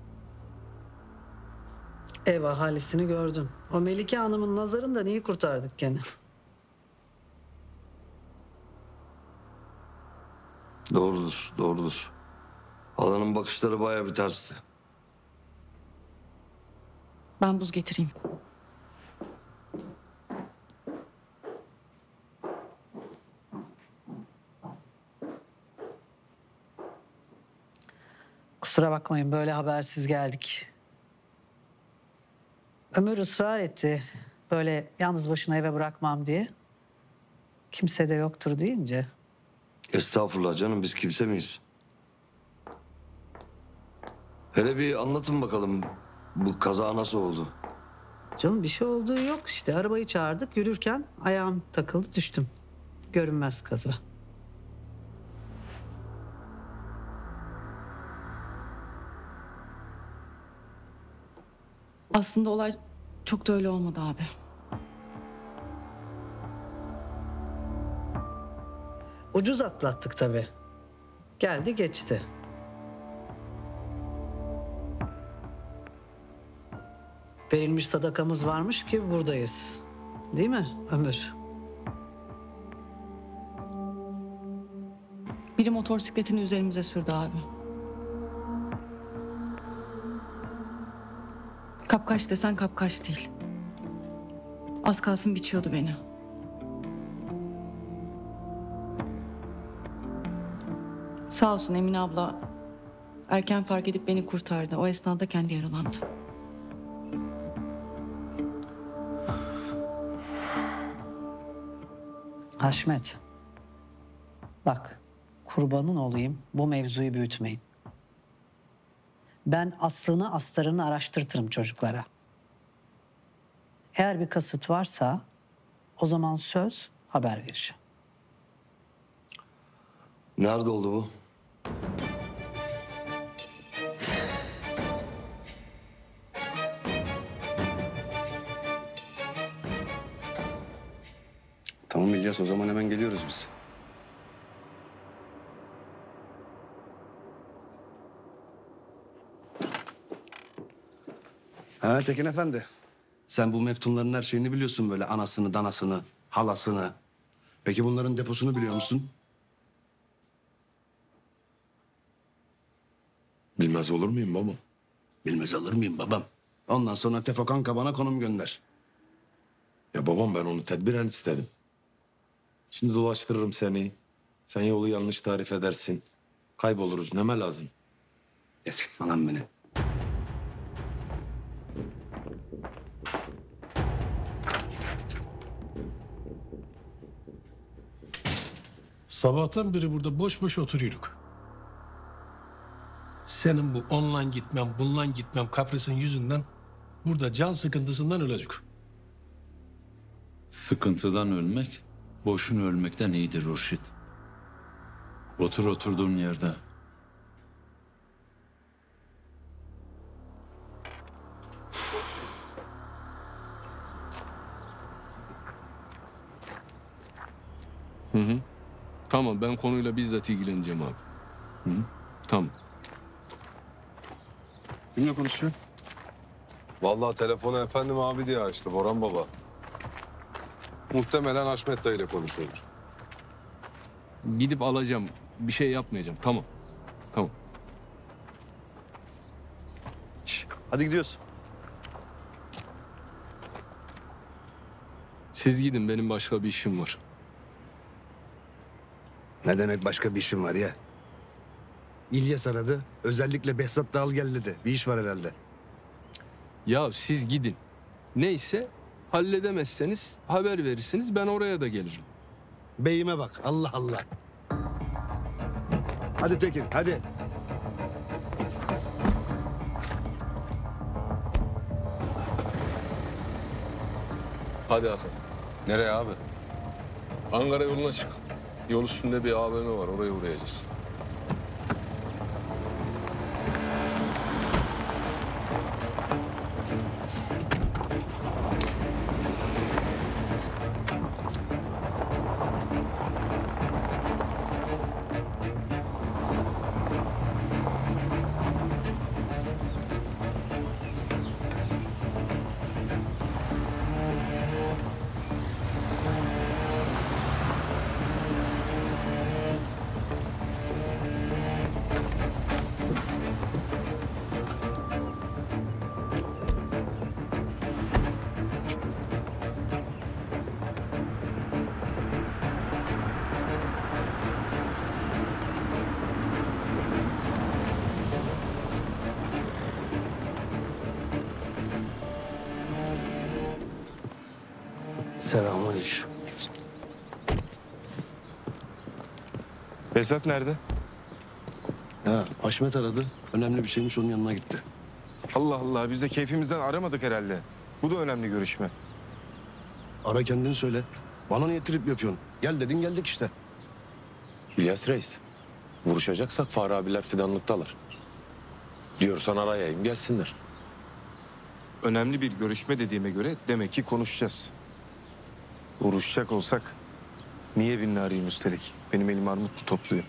Ev ahalisini gördün. O Melike Hanım'ın nazarından iyi kurtardık gene. Doğrudur, doğrudur. Alanın bakışları bayağı bir tersti. Ben buz getireyim. Kusura bakmayın, böyle habersiz geldik. Ömür ısrar etti. Böyle yalnız başına eve bırakmam diye. Kimse de yoktur deyince. Estağfurullah canım, biz kimse miyiz? Hele bir anlatın bakalım, bu kaza nasıl oldu? Canım bir şey olduğu yok işte. Arabayı çağırdık, yürürken ayağım takıldı, düştüm. Görünmez kaza. Aslında olay çok da öyle olmadı abi. Ucuz atlattık tabii. Geldi geçti. Verilmiş sadakamız varmış ki buradayız. Değil mi Ömür? Biri motosikletini üzerimize sürdü abi. Kapkaç desen kapkaç değil. Az kalsın biçiyordu beni. Sağ olsun Emine abla erken fark edip beni kurtardı. O esnada kendi yaralandı. Haşmet. Bak, kurbanın olayım, bu mevzuyu büyütmeyin. Ben aslını astarını araştırtırım çocuklara. Eğer bir kasıt varsa o zaman söz haber vereceğim. Nerede oldu bu? Tamam İlyas, o zaman hemen geliyoruz biz. Ha Tekin Efendi. Sen bu meftunların her şeyini biliyorsun, böyle anasını, danasını, halasını. Peki bunların deposunu biliyor musun? Bilmez olur muyum baba? Bilmez olur muyum babam? Ondan sonra Tefokan Kaban'a konum gönder. Ya babam, ben onu tedbiren istedim. Şimdi dolaştırırım seni. Sen yolu yanlış tarif edersin. Kayboluruz. Neme lazım? Eskitme lan beni. Sabahtan beri burada boş boş oturuyoruz. Senin bu online gitmem, bundan gitmem kaprisin yüzünden burada can sıkıntısından ölecek. Sıkıntıdan ölmek, boşuna ölmekten iyidir Hurşit. Otur oturduğun yerde. Hı hı. Tamam, ben konuyla bizzat ilgileneceğim abi. Hı hı. Tamam. Kimle konuşuyor? Vallahi telefonu efendim abi diye açtı Boran baba. Muhtemelen Haşmet dayı ile konuşuyordur. Gidip alacağım. Bir şey yapmayacağım. Tamam. Tamam. Hadi gidiyoruz. Siz gidin, benim başka bir işim var. Ne demek başka bir işim var ya? İlyas aradı. Özellikle Behzat da al gel dedi. Bir iş var herhalde. Ya siz gidin. Neyse halledemezseniz haber verirsiniz. Ben oraya da gelirim. Beyime bak. Allah Allah. Hadi Tekin hadi. Hadi Hakan. Nereye abi? Ankara yoluna çık. Yol üstünde bir AVM var. Oraya uğrayacağız. Selamünaleyküm. Behzat nerede? Ha, Haşmet aradı. Önemli bir şeymiş, onun yanına gitti. Allah Allah, biz de keyfimizden aramadık herhalde. Bu da önemli görüşme. Ara kendini söyle. Bana niye trip yapıyorsun? Gel dedin geldik işte. İlyas Reis, vuruşacaksak Fahri abiler fidanlıktalar. Diyorsan arayayım gelsinler. Önemli bir görüşme dediğime göre demek ki konuşacağız. Uğraşacak olsak niye birini arayayım üstelik? Benim elim armut mu topluyor?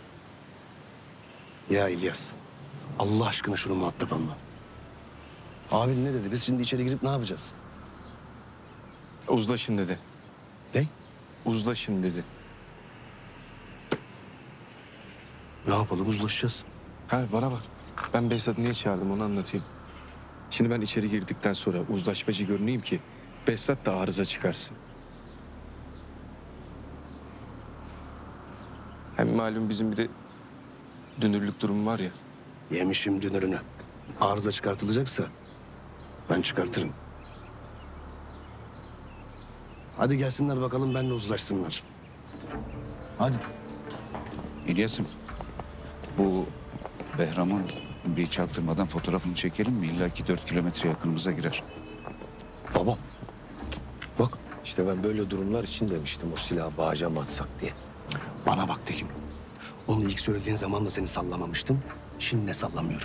Ya İlyas, Allah aşkına şunu muhatap alma. Abin ne dedi? Biz şimdi içeri girip ne yapacağız? Uzlaşın dedi. Ne? Uzlaşın dedi. Ne yapalım, uzlaşacağız. Ha bana bak. Ben Behzat'ı niye çağırdım onu anlatayım. Şimdi ben içeri girdikten sonra uzlaşmacı görüneyim ki Behzat da arıza çıkarsın. Hem malum bizim bir de dünürlük durumu var ya. Yemişim dünürünü. Arıza çıkartılacaksa ben çıkartırım. Hadi gelsinler bakalım benimle uzlaşsınlar. Hadi. İlyas'ım, bu Behram'ın bir çaktırmadan fotoğrafını çekelim mi? İlla ki 4 kilometre yakınımıza girer. Babam. Bak işte ben böyle durumlar için demiştim o silahı bağaca mı atsak diye. Bana bak Tekin. Onu ilk söylediğin zaman da seni sallamamıştım. Şimdi ne sallamıyorum.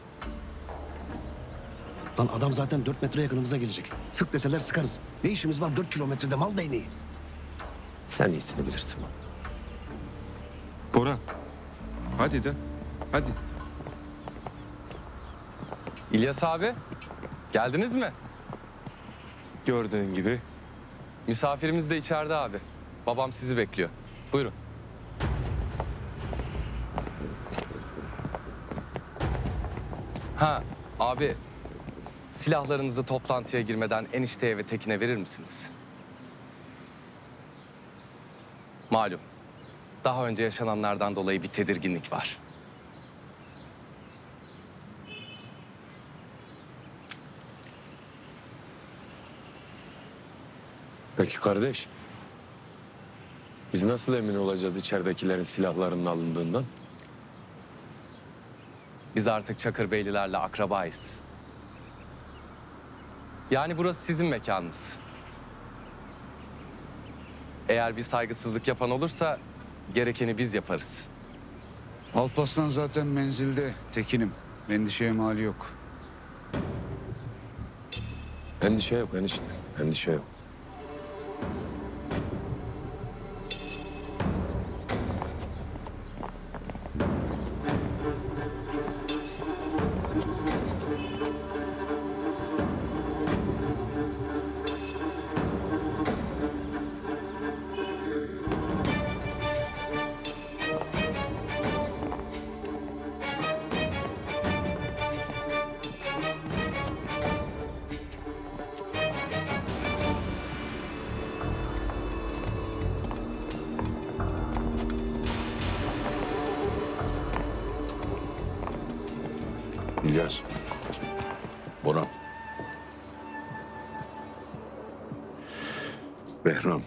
Lan adam zaten 4 metre yakınımıza gelecek. Sık deseler sıkarız. Ne işimiz var 4 kilometrede mal değneği? Sen iyisini bilirsin bak. Boran. Hadi de. Hadi. İlyas abi, geldiniz mi? Gördüğün gibi. Misafirimiz de içeride abi. Babam sizi bekliyor. Buyurun. Ha, abi. Silahlarınızı toplantıya girmeden enişteye ve Tekin'e verir misiniz? Malum. Daha önce yaşananlardan dolayı bir tedirginlik var. Peki kardeş. Biz nasıl emin olacağız içeridekilerin silahlarının alındığından? Biz artık Çakırbeylilerle akrabayız. Yani burası sizin mekanınız. Eğer bir saygısızlık yapan olursa gerekeni biz yaparız. Alparslan zaten menzilde Tekin'im. Endişeye mali yok. Endişe yok enişte. Endişe yok. İlyas. Boran. Behram.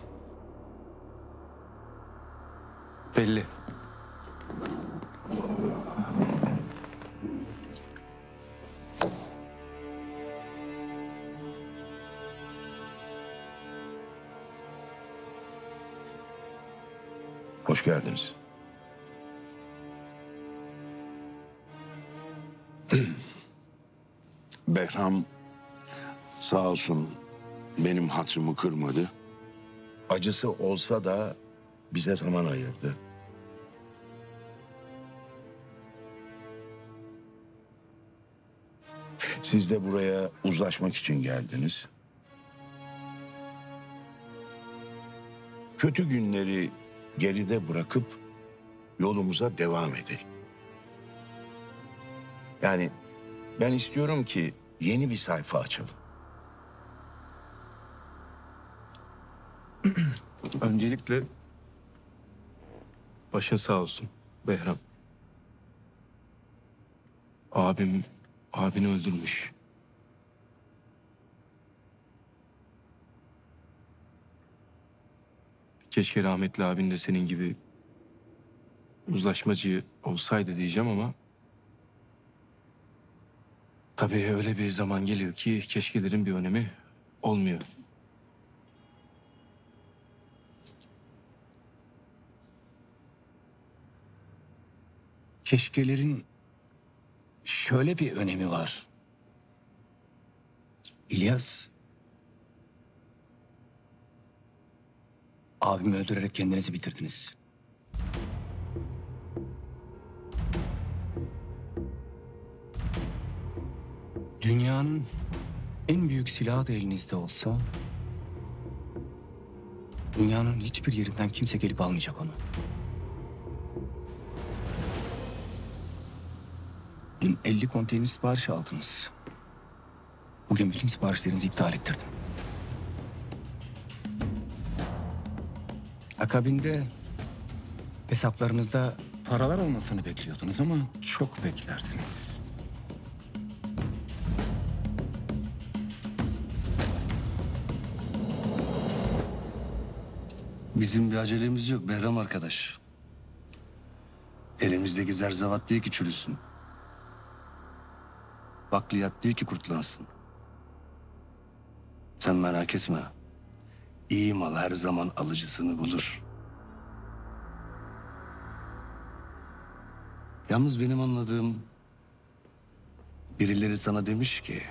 Belli. Hoş geldiniz. Behram sağ olsun benim hatırımı kırmadı. Acısı olsa da bize zaman ayırdı. Siz de buraya uzlaşmak için geldiniz. Kötü günleri geride bırakıp yolumuza devam edelim. Yani ben istiyorum ki yeni bir sayfa açalım. Öncelikle başın sağ olsun Behram. Abini öldürmüş. Keşke rahmetli abin de senin gibi uzlaşmacı olsaydı diyeceğim ama... Tabii öyle bir zaman geliyor ki keşkelerin bir önemi olmuyor. Keşkelerin şöyle bir önemi var. İlyas, abimi öldürerek kendinizi bitirdiniz. Dünyanın en büyük silahı da elinizde olsa... dünyanın hiçbir yerinden kimse gelip almayacak onu. Dün 50 konteyner sipariş aldınız. Bugün bütün siparişlerinizi iptal ettirdim. Akabinde hesaplarınızda paralar olmasını bekliyordunuz ama çok beklersiniz. Bizim bir acelemiz yok Behram arkadaş. Elimizdeki zerzevat değil ki çürüsün. Bakliyat değil ki kurtlansın. Sen merak etme. İyi mal her zaman alıcısını bulur. Yalnız benim anladığım birileri sana demiş ki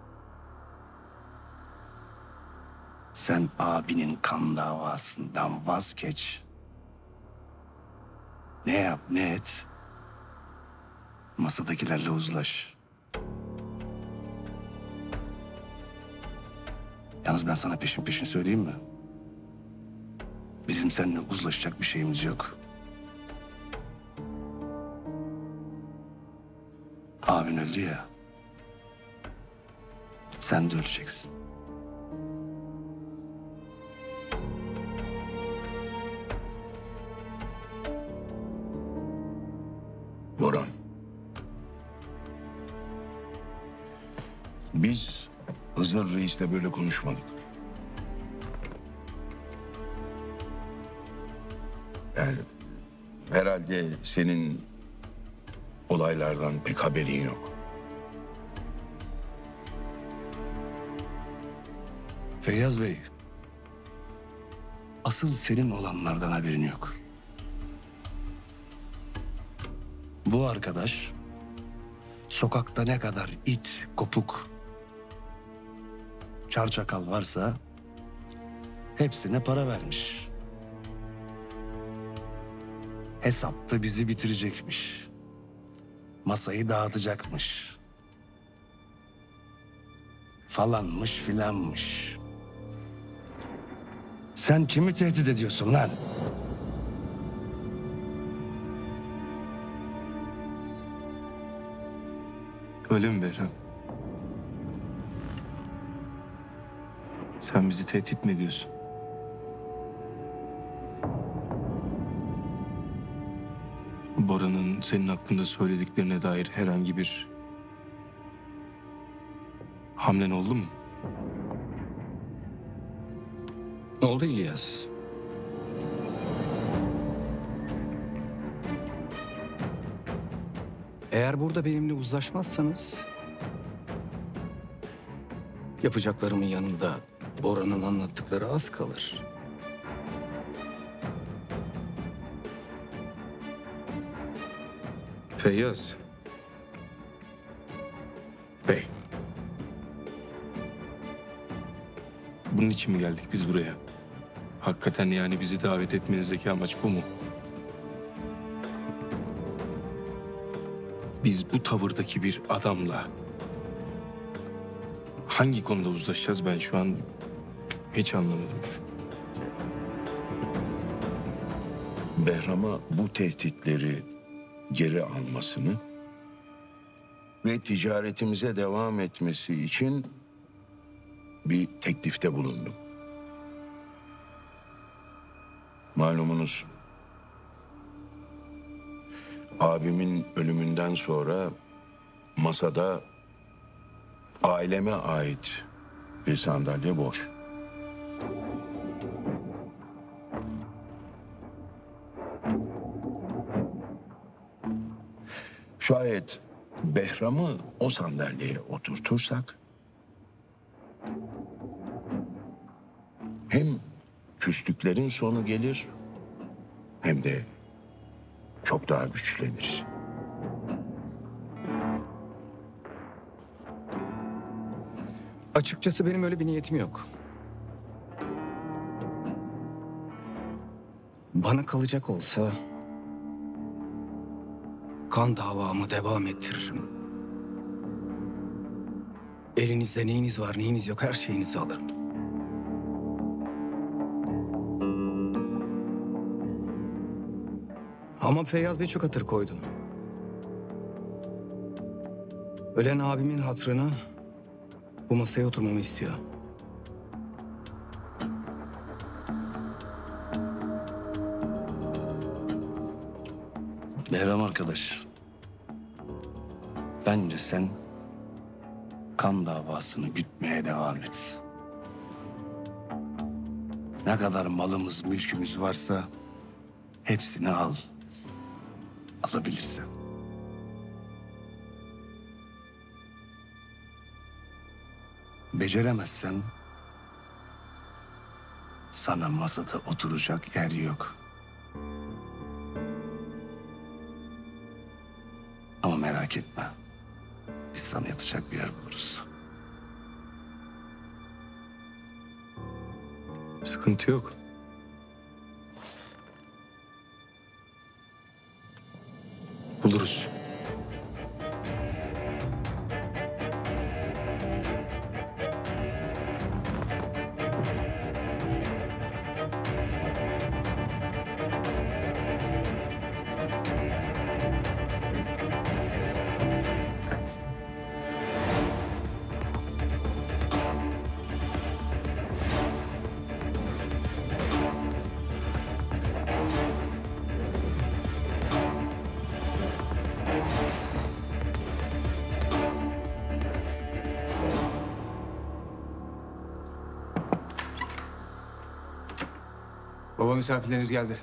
sen abinin kan davasından vazgeç. Ne yap ne et masadakilerle uzlaş. Yalnız ben sana peşin peşin söyleyeyim mi? Bizim seninle uzlaşacak bir şeyimiz yok. Abin öldü ya. Sen de öleceksin. Boran. Biz Hızır Reis'le böyle konuşmadık. Yani herhalde senin olaylardan pek haberin yok. Feyyaz Bey, asıl senin olanlardan haberin yok. Bu arkadaş sokakta ne kadar it, kopuk, çarçakal varsa hepsine para vermiş. Hesapta bizi bitirecekmiş. Masayı dağıtacakmış. Falanmış filanmış. Sen kimi tehdit ediyorsun lan? Öyle mi Behram? Sen bizi tehdit mi ediyorsun? Bora'nın senin hakkında söylediklerine dair herhangi bir hamlen oldu mu? Ne oldu İlyas? Eğer burada benimle uzlaşmazsanız yapacaklarımın yanında Bora'nın anlattıkları az kalır. Feyyaz Bey. Bunun için mi geldik biz buraya? Hakikaten yani bizi davet etmenizdeki amaç bu mu? Biz bu tavırdaki bir adamla hangi konuda uzlaşacağız ben şu an hiç anlamadım. Behram'a bu tehditleri geri almasını ve ticaretimize devam etmesi için bir teklifte bulundum. Malumunuz abimin ölümünden sonra masada aileme ait bir sandalye boş. Şayet Behram'ı o sandalyeye oturtursak hem küslüklerin sonu gelir hem de çok daha güçleniriz. Açıkçası benim öyle bir niyetim yok. Bana kalacak olsa kan davamı devam ettiririm. Elinizde neyiniz var, neyiniz yok her şeyinizi alırım. Ama Feyyaz Bey çok hatır koydu. Ölen abimin hatırına bu masaya oturmamı istiyor. Behram arkadaş. Bence sen kan davasını gütmeye devam et. Ne kadar malımız, mülkümüz varsa hepsini al. Alabilirsen. Beceremezsen sana masada oturacak yer yok. Ama merak etme. Biz sana yatacak bir yer buluruz. Sıkıntı yok. Buluruz. Baba misafirleriniz geldi.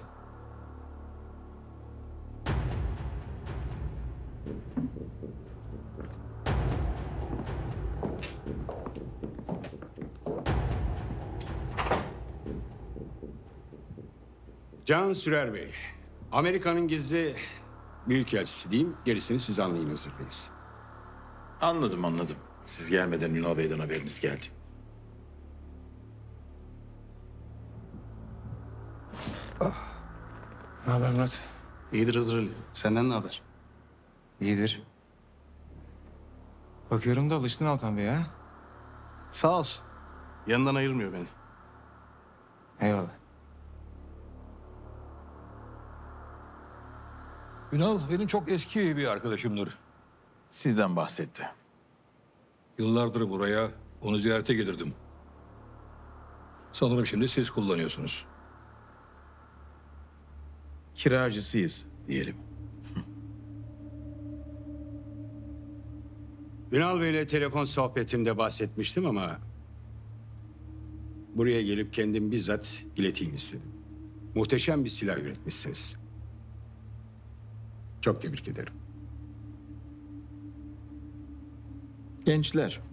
Can Sürer Bey, Amerika'nın gizli büyükelçisi diyeyim, gerisini siz anlayınız reis. Anladım. Siz gelmeden Ünal Bey'den haberiniz geldi. Ne haber Murat? İyidir Hızır Ali. Senden ne haber? İyidir. Bakıyorum da alıştın Altan Bey ha? Sağ olsun. Yanından ayırmıyor beni. Eyvallah. Ünal benim çok eski bir arkadaşımdır. Sizden bahsetti. Yıllardır buraya onu ziyarete gelirdim. Sanırım şimdi siz kullanıyorsunuz. Kiracısıyız diyelim. Ünal Bey'le telefon sohbetimde bahsetmiştim ama buraya gelip kendim bizzat ileteyim istedim. Muhteşem bir silah üretmişsiniz. Çok tebrik ederim. Gençler.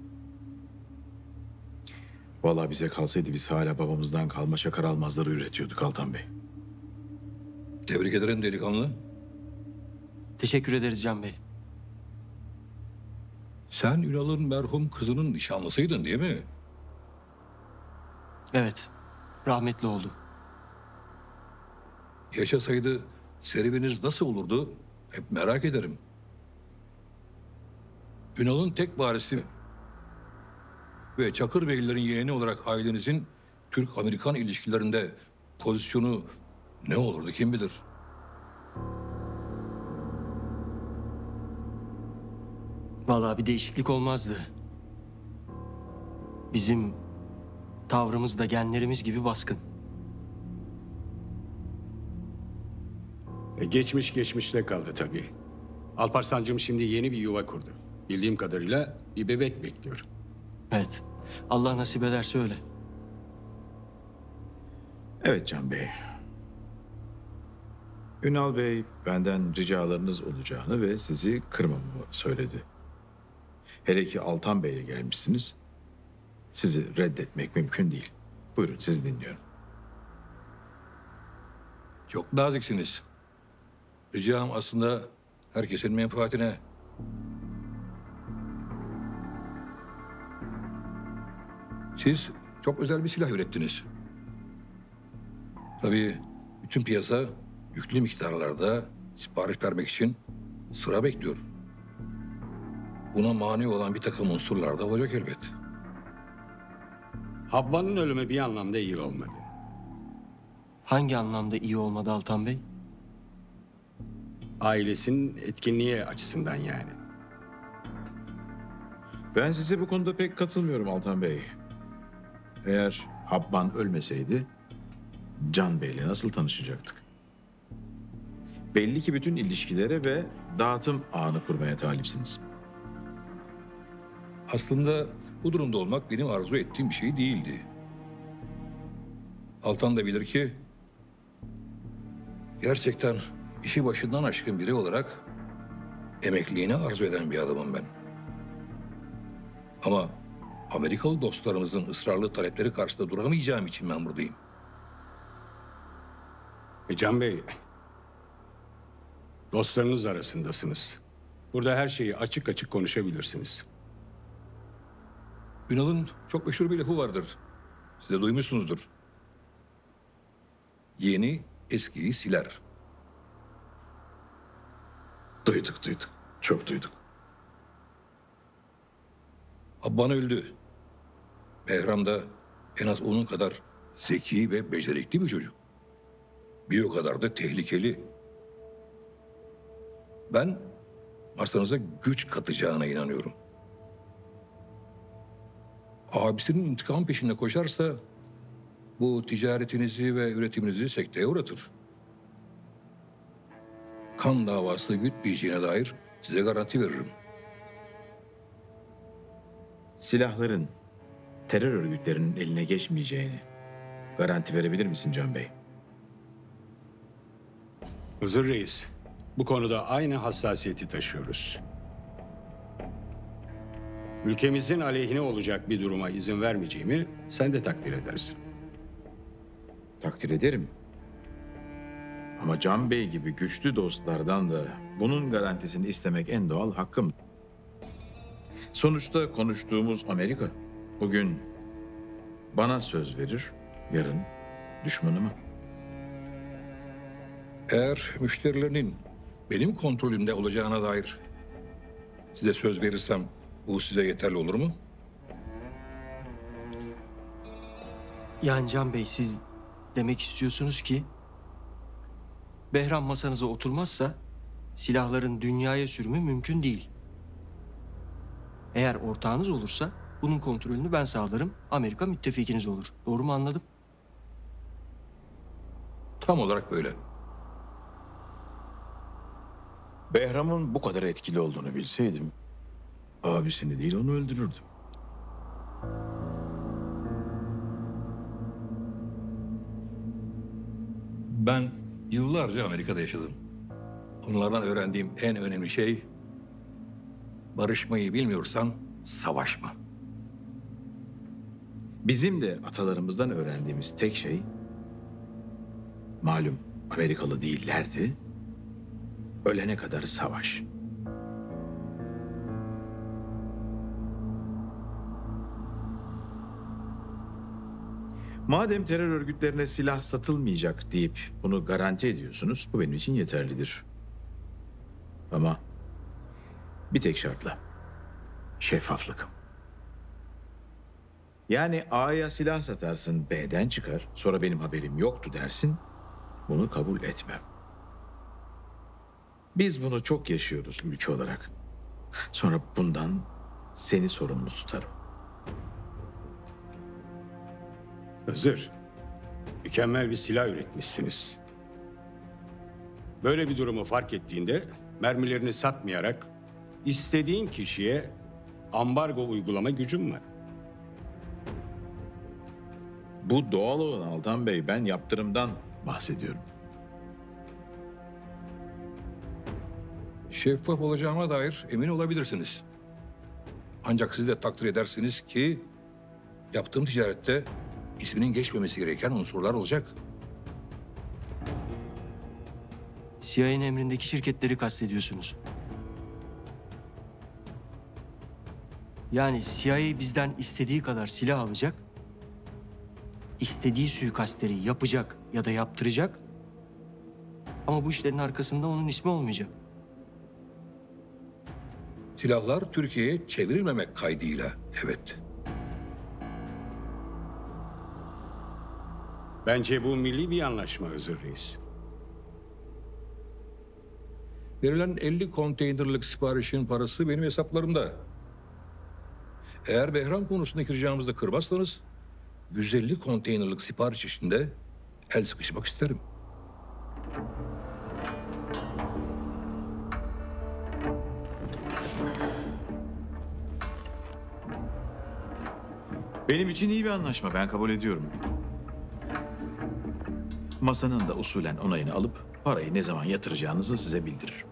Vallahi bize kalsaydı biz hala babamızdan kalma çakar almazları üretiyorduk Altan Bey. Tebrik ederim delikanlı. Teşekkür ederiz Can Bey. Sen Ünal'ın merhum kızının nişanlısıydın değil mi? Evet. Rahmetli oldu. Yaşasaydı serüveniniz nasıl olurdu? Hep merak ederim. Ünal'ın tek varisi ve Çakır Beylerin yeğeni olarak ailenizin Türk-Amerikan ilişkilerinde pozisyonu ne olurdu kim bilir? Vallahi bir değişiklik olmazdı. Bizim tavrımız da genlerimiz gibi baskın. Geçmiş geçmişte kaldı tabii. Alparslan'cığım şimdi yeni bir yuva kurdu. Bildiğim kadarıyla bir bebek bekliyor. Evet. Allah nasip ederse öyle. Evet Can Bey. Ünal Bey benden ricalarınız olacağını ve sizi kırmamamı söyledi. Hele ki Altan Bey'le gelmişsiniz. Sizi reddetmek mümkün değil. Buyurun sizi dinliyorum. Çok naziksiniz. Ricam aslında herkesin menfaatine. Siz çok özel bir silah ürettiniz. Tabii bütün piyasa yüklü miktarlarda sipariş vermek için sıra bekliyor. Buna mani olan bir takım unsurlar da olacak elbet. Havva'nın ölümü bir anlamda iyi olmadı. Hangi anlamda iyi olmadı Altan Bey? Ailesinin etkinliği açısından yani. Ben size bu konuda pek katılmıyorum Altan Bey. Eğer Habban ölmeseydi Can Bey'le nasıl tanışacaktık? Belli ki bütün ilişkilere ve dağıtım ağını kurmaya talipsiniz. Aslında bu durumda olmak benim arzu ettiğim bir şey değildi. Altan da bilir ki gerçekten işi başından aşkın biri olarak emekliliğini arzu eden bir adamım ben. Ama Amerikalı dostlarımızın ısrarlı talepleri karşısında duramayacağım için ben buradayım. Can Bey, dostlarınız arasındasınız. Burada her şeyi açık açık konuşabilirsiniz. Ünal'ın çok meşhur bir lafı vardır. Siz de duymuşsunuzdur. Yeni eskiyi siler. Duyduk. Çok duyduk. Abban öldü. Behram da en az onun kadar zeki ve becerikli bir çocuk. Bir o kadar da tehlikeli. Ben masanıza güç katacağına inanıyorum. Abisinin intikam peşinde koşarsa bu ticaretinizi ve üretiminizi sekteye uğratır. Kan davası gütmeyeceğine dair size garanti veririm. Silahların terör örgütlerinin eline geçmeyeceğini garanti verebilir misin Can Bey? Hızır Reis, bu konuda aynı hassasiyeti taşıyoruz. Ülkemizin aleyhine olacak bir duruma izin vermeyeceğimi sen de takdir edersin. Takdir ederim. Ama Can Bey gibi güçlü dostlardan da bunun garantisini istemek en doğal hakkım. Sonuçta konuştuğumuz Amerika bugün bana söz verir, yarın düşmanıma. Eğer müşterilerinin benim kontrolümde olacağına dair size söz verirsem bu size yeterli olur mu? Yani Can Bey, siz demek istiyorsunuz ki Behram masanıza oturmazsa silahların dünyaya sürümü mümkün değil. Eğer ortağınız olursa bunun kontrolünü ben sağlarım. Amerika müttefikiniz olur. Doğru mu anladım? Tam olarak böyle. Behram'ın bu kadar etkili olduğunu bilseydim abisini değil onu öldürürdüm. Ben yıllarca Amerika'da yaşadım. Onlardan öğrendiğim en önemli şey barışmayı bilmiyorsan savaşma. Bizim de atalarımızdan öğrendiğimiz tek şey malum Amerikalı değillerdi. Ölene kadar savaş. Madem terör örgütlerine silah satılmayacak deyip bunu garanti ediyorsunuz, bu benim için yeterlidir. Ama bir tek şartla. Şeffaflık. Yani A'ya silah satarsın, B'den çıkar, sonra benim haberim yoktu dersin, bunu kabul etmem. Biz bunu çok yaşıyoruz ülke olarak. Sonra bundan seni sorumlu tutarım. Hızır, mükemmel bir silah üretmişsiniz. Böyle bir durumu fark ettiğinde mermilerini satmayarak istediğin kişiye ambargo uygulama gücüm var. Bu doğal olan Altan Bey, ben yaptırımdan bahsediyorum. Şeffaf olacağıma dair emin olabilirsiniz. Ancak siz de takdir edersiniz ki yaptığım ticarette isminin geçmemesi gereken unsurlar olacak. CIA'nin emrindeki şirketleri kastediyorsunuz. Yani CIA bizden istediği kadar silah alacak, istediği suikastleri yapacak ya da yaptıracak, ama bu işlerin arkasında onun ismi olmayacak. Silahlar Türkiye'ye çevrilmemek kaydıyla, evet. Bence bu milli bir anlaşma Hızır Reis. Verilen 50 konteynerlik siparişin parası benim hesaplarımda. Eğer Behram konusundaki ricamızı da kırmazsanız 150 konteynerlik sipariş işinde el sıkışmak isterim. Benim için iyi bir anlaşma. Ben kabul ediyorum. Masanın da usulen onayını alıp parayı ne zaman yatıracağınızı size bildiririm.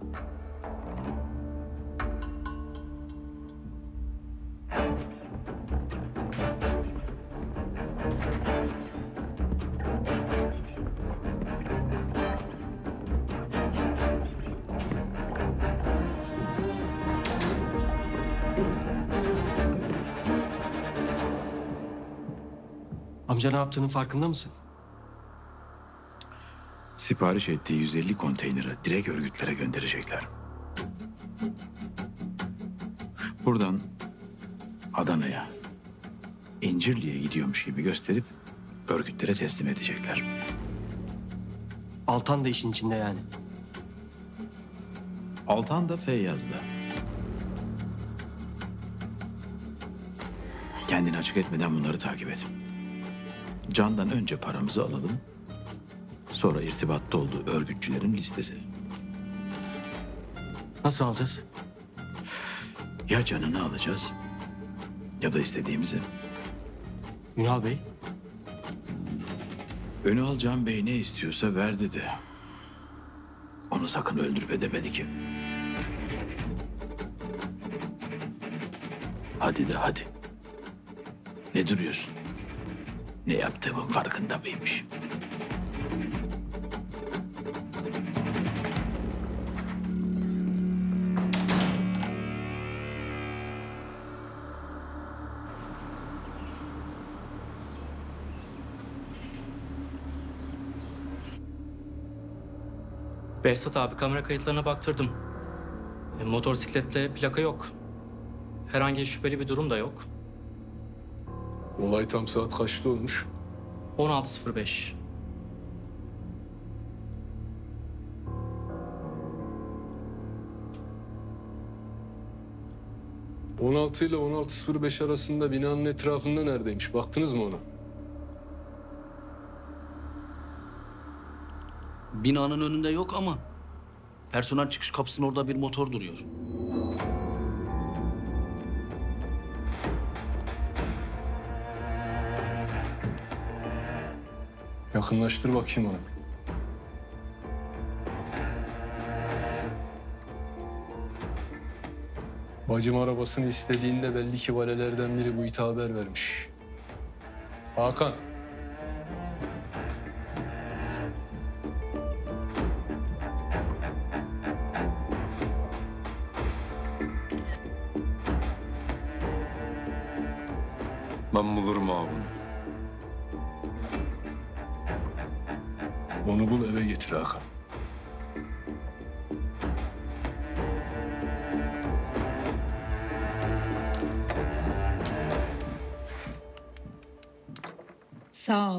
Amca ne yaptığının farkında mısın? Sipariş ettiği 150 konteyneri direkt örgütlere gönderecekler. Buradan Adana'ya, İncirli'ye gidiyormuş gibi gösterip örgütlere teslim edecekler. Altan da işin içinde yani. Altan da Feyyaz'da. Kendini açık etmeden bunları takip et. Can'dan önce paramızı alalım. Sonra irtibatta olduğu örgütçülerin listesi. Nasıl alacağız? Ya canını alacağız ya da istediğimizi. Ünal Bey? Ünal Can Bey ne istiyorsa ver dedi. Onu sakın öldürme demedi ki. Hadi de hadi. Ne duruyorsun? Ne yaptığımın farkında mıymış? Behzat abi, kamera kayıtlarına baktırdım. Motosikletle plaka yok. Herhangi şüpheli bir durum da yok. Olay tam saat kaçta olmuş? 16.05. ...16 ile 16.05 arasında binanın etrafında neredeymiş? Baktınız mı ona? Binanın önünde yok ama personel çıkış kapısının orada bir motor duruyor. Yakınlaştır bakayım onu. Bacım arabasını istediğinde belli ki valelerden biri bu ite haber vermiş. Hakan. Ben bulurum abi bunu. Onu bul, eve getir Hakan. Sağ ol.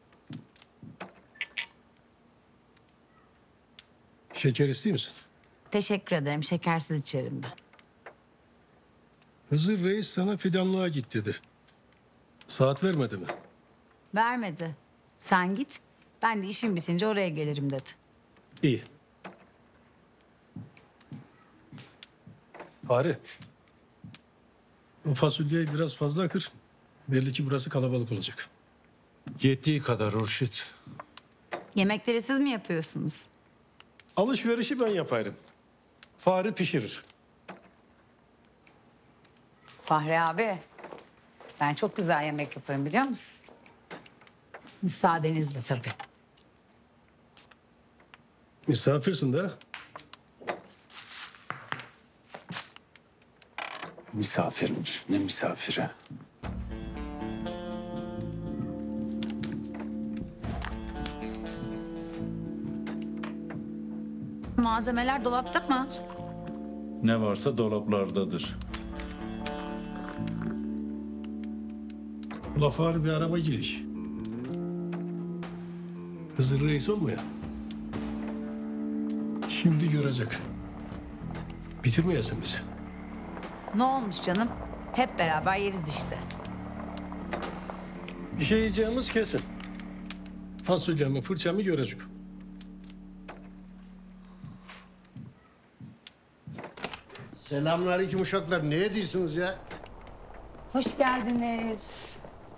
Şeker istiyor musun? Teşekkür ederim. Şekersiz içerim ben. Hızır Reis sana fidanlığa git dedi. Saat vermedi mi? Vermedi. Sen git. Ben de işim bitince oraya gelirim dedi. İyi. Fahri. O fasulyeyi biraz fazla kır. Belli ki burası kalabalık olacak. Yettiği kadar Hurşit. Yemekleri siz mi yapıyorsunuz? Alışverişi ben yaparım. Fahri pişirir. Fahri abi. Ben çok güzel yemek yaparım biliyor musun? Müsaadenizle tabii. Misafirsin de. Misafirmiş. Ne misafiri? Malzemeler dolapta mı? Ne varsa dolaplardadır. Ula Fahri bir araba giriş. Hızır Reis olmuyor. Şimdi görecek. Bitirmeyesin bizi. Ne olmuş canım? Hep beraber yeriz işte. Bir şey yiyeceğimiz kesin. Fasulyemi, fırçamı görecek. Selamünaleyküm uşaklar. Ne ediyorsunuz ya? Hoş geldiniz.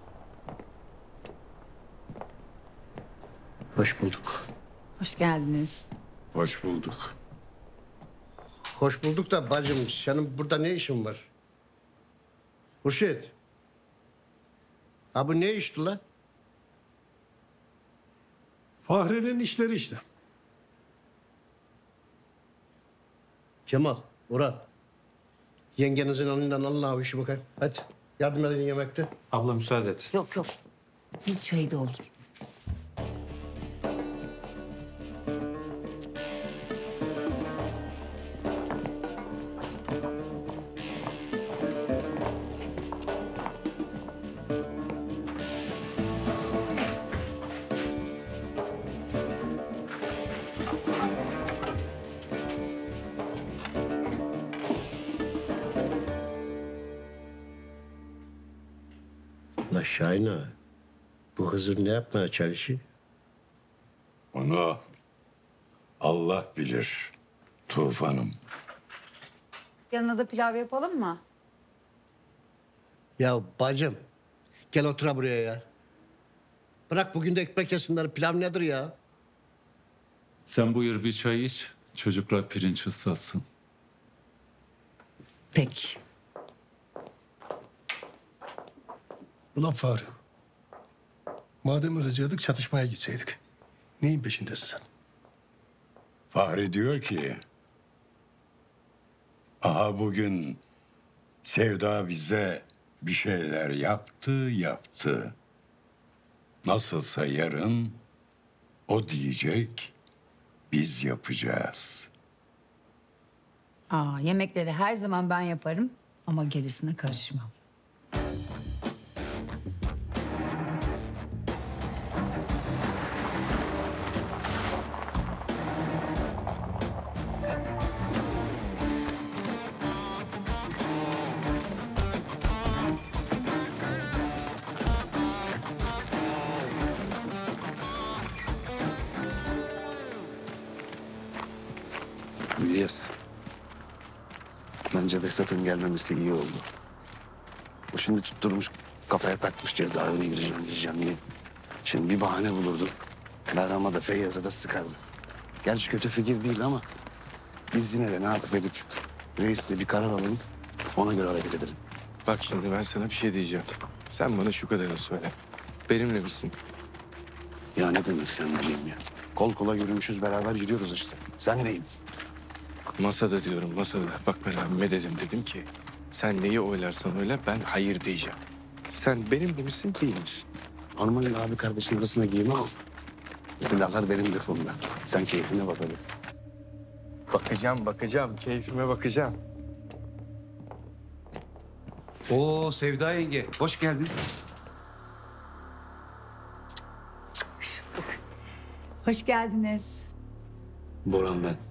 Hoş bulduk. Hoş geldiniz. Hoş bulduk. Hoş bulduk da bacım, senin burada ne işin var? Hurşit. Ha bu ne işti la? Fahri'nin işleri işte. Kemal, Murat. Yengenizin elinden alın abi işi bakayım. Hadi yardım edin yemekte. Abla müsaade et. Yok yok. Siz çayı doldurun. La Şahin ağa, bu Hızır ne yapmaya çalışıyor? Onu Allah bilir Tufan'ım. Yanına da pilav yapalım mı? Ya bacım, gel otur buraya ya. Bırak bugün de ekmek yesinler. Pilav nedir ya? Sen buyur bir çay iç. Çocuklar pirinç ıslatsın. Peki. Ulan Fahri. Madem öleceğiz çatışmaya gitseydik. Neyin peşindesin sen? Fahri diyor ki... Aha bugün Sevda bize bir şeyler yaptı. Nasılsa yarın o diyecek, biz yapacağız. Yemekleri her zaman ben yaparım ama gerisine karışmam. İlyas. Bence Vesat'ın gelmemesi iyi oldu. O şimdi tutturmuş kafaya takmış cezaevine gireceğim diye. Şimdi bir bahane bulurdu. Behram'a da Feyyaz'a da sıkardı. Gerçi kötü fikir değil ama biz yine de ne yapıp edip reisle bir karar alalım. Ona göre hareket edelim. Bak şimdi ben sana bir şey diyeceğim. Sen bana şu kadarını söyle. Benimle misin? Ya ne demek sen neyim ya? Kol kola yürümüşüz beraber yürüyoruz işte. Sen neyim? Masada diyorum masada. Bak ben abime dedim ki... ...sen neyi oylarsan oyla ben hayır diyeceğim. Sen benimle misin değil misin? Normal abi kardeşin arasına giyme ama... ...silahlar benim defomda. Sen keyfine bak hadi. Bakacağım. Keyfime bakacağım. Oo Sevda yenge, hoş geldin. Hoş geldiniz. Boran ben.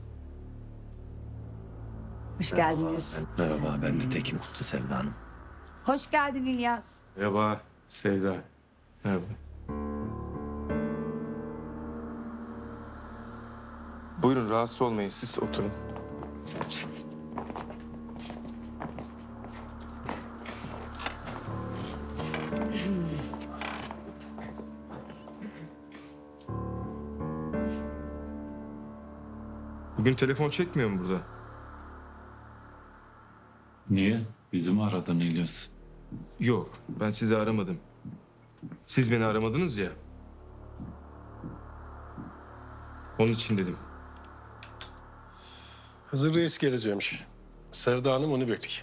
Hoş geldiniz. Merhaba, ben de Tekin Kutlu Sevda Hanım. Hoş geldin İlyas. Merhaba Sevda. Merhaba. Buyurun rahatsız olmayın siz oturun. Bugün telefon çekmiyor mu burada? Niye? Bizi mi aradın İlyas? Yok, ben sizi aramadım. Siz beni aramadınız ya. Onun için dedim. Hızır Reis geleceğimiş. Sevda Hanım onu bekliyor.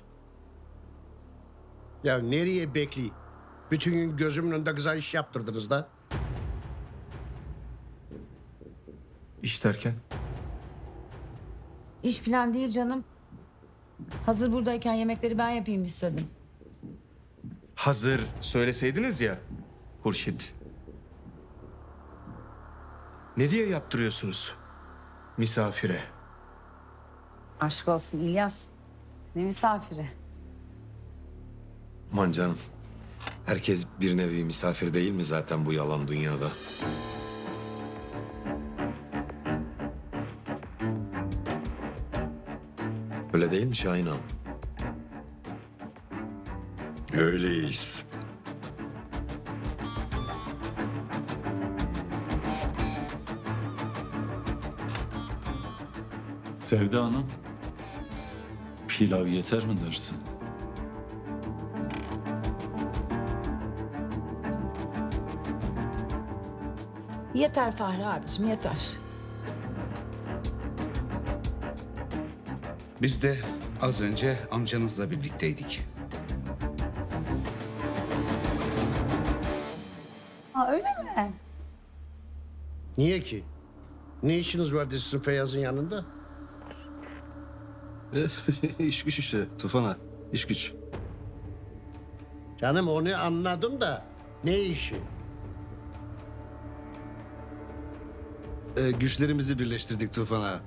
Ya nereye bekliyor? Bütün gün gözümün önünde kıza iş yaptırdınız da. İş derken? İş falan değil canım. Hazır buradayken yemekleri ben yapayım istedim. Hazır söyleseydiniz ya Hurşit. Ne diye yaptırıyorsunuz misafire? Aşk olsun İlyas. Ne misafiri? Aman canım. Herkes bir nevi misafir değil mi zaten bu yalan dünyada? Öyle değil mi Şahin ağam? Öyleyiz. Sevda Hanım, pilav yeter mi dersin? Yeter Fahri abicim yeter. Biz de az önce amcanızla birlikteydik. Ha öyle mi? Niye ki? Ne işiniz vardı sizin Feyyaz'ın yanında? İş güç işte Tufan'a. İş güç. Canım onu anladım da ne işi? Güçlerimizi birleştirdik Tufan'a.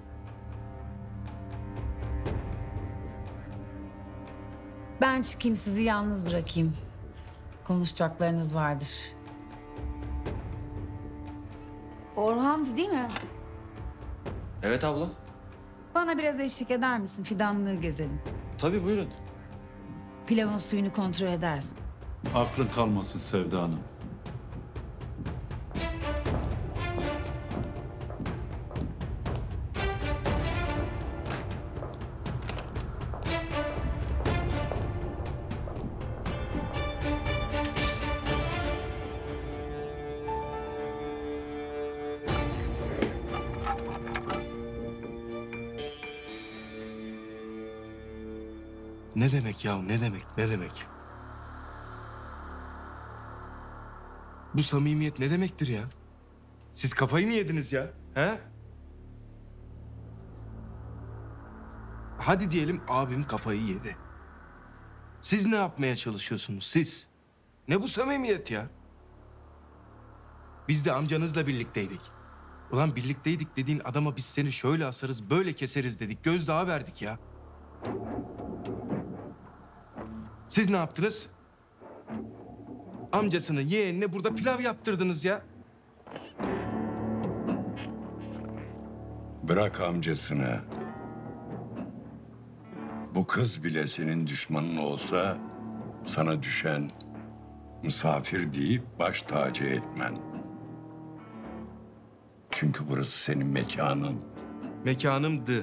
Ben çıkayım sizi yalnız bırakayım. Konuşacaklarınız vardır. Orhan'dı değil mi? Evet abla. Bana biraz eşlik eder misin? Fidanlığı gezelim. Tabii buyurun. Pilavın suyunu kontrol edersin. Aklın kalmasın Sevda Hanım. Ne demek ya? Ne demek? Ne demek? Bu samimiyet ne demektir ya? Siz kafayı mı yediniz ya? He? Hadi diyelim abim kafayı yedi. Siz ne yapmaya çalışıyorsunuz siz? Ne bu samimiyet ya? Biz de amcanızla birlikteydik. Ulan birlikteydik dediğin adama biz seni şöyle asarız, böyle keseriz dedik. Gözdağı verdik ya. Siz ne yaptınız? Amcasının yeğenine burada pilav yaptırdınız ya. Bırak amcasını. Bu kız bile senin düşmanın olsa sana düşen misafir deyip baş tacı etmen. Çünkü burası senin mekanın. Mekanımdı.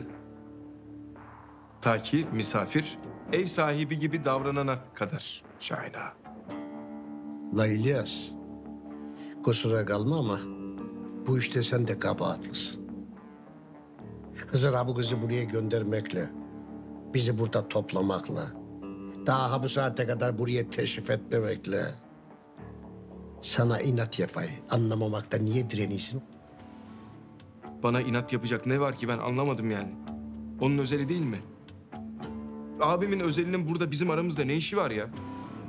Ta ki misafir ev sahibi gibi davranana kadar Şahin ağa. La İlyas, kusura kalma ama bu işte sen de kabahatlısın. Hızır bu kızı buraya göndermekle, bizi burada toplamakla, daha bu saate kadar buraya teşrif etmemekle sana inat yapay. Anlamamakta niye direniyorsun? Bana inat yapacak ne var ki ben anlamadım yani. Onun özeli değil mi? Abimin özelinin burada bizim aramızda ne işi var ya?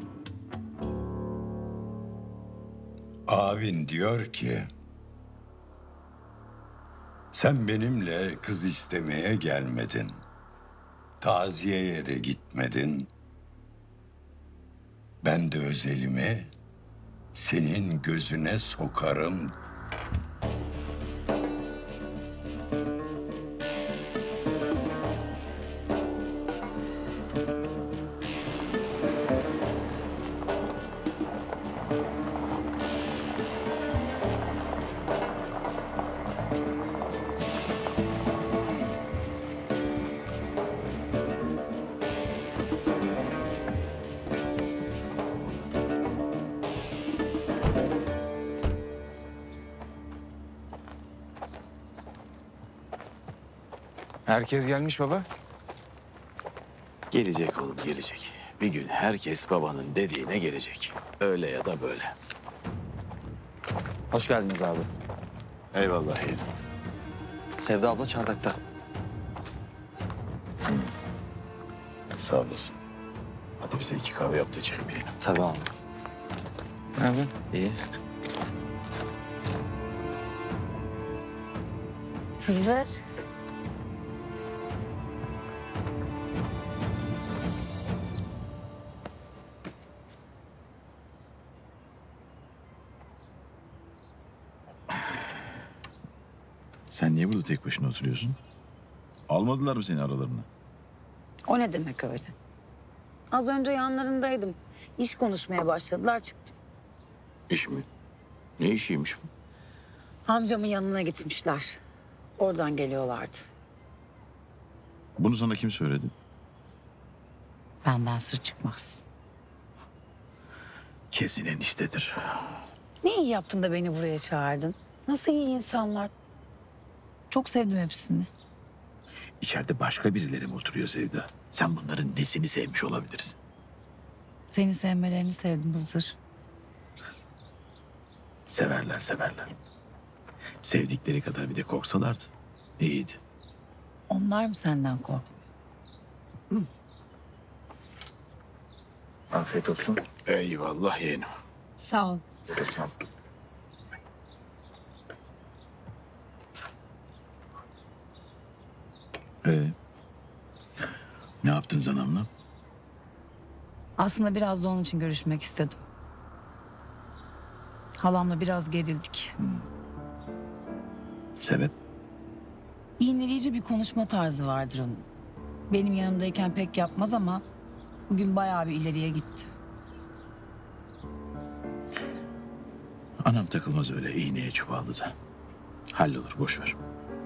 Abin diyor ki... Sen benimle kız istemeye gelmedin. Taziyeye de gitmedin. Ben de özelimi senin gözüne sokarım. Herkes gelmiş baba. Gelecek oğlum gelecek. Bir gün herkes babanın dediğine gelecek. Öyle ya da böyle. Hoş geldiniz abi. Eyvallah yeğenim. Sevda abla çardakta. Sağ olasın. Hadi bize 2 kahve yap da içelim yeğenim. Tabii abi. Ne yapıyorsun? İyi. Hızır. Sen niye burada tek başına oturuyorsun? Almadılar mı seni aralarına? O ne demek öyle? Az önce yanlarındaydım. İş konuşmaya başladılar, çıktım. İş mi? Ne işiymiş bu? Amcamın yanına gitmişler. Oradan geliyorlardı. Bunu sana kim söyledi? Benden sır çıkmaz. Kesin eniştedir. Ne iyi yaptın da beni buraya çağırdın. Nasıl iyi insanlar. Çok sevdim hepsini. İçeride başka birileri mi oturuyor Sevda? Sen bunların nesini sevmiş olabilirsin? Seni sevmelerini sevdim Hızır. Severler severler. Sevdikleri kadar bir de korksalardı iyiydi. Onlar mı senden korkmuyor? Afiyet olsun. Eyvallah yeğenim. Sağ ol. Sağ ol. Ne yaptınız anamla? Aslında biraz da onun için görüşmek istedim. Halamla biraz gerildik. Sebep? İğneleyici bir konuşma tarzı vardır onun. Benim yanımdayken pek yapmaz ama bugün bayağı bir ileriye gitti. Anam takılmaz öyle iğneye çuvallıda. Hallolur boş ver.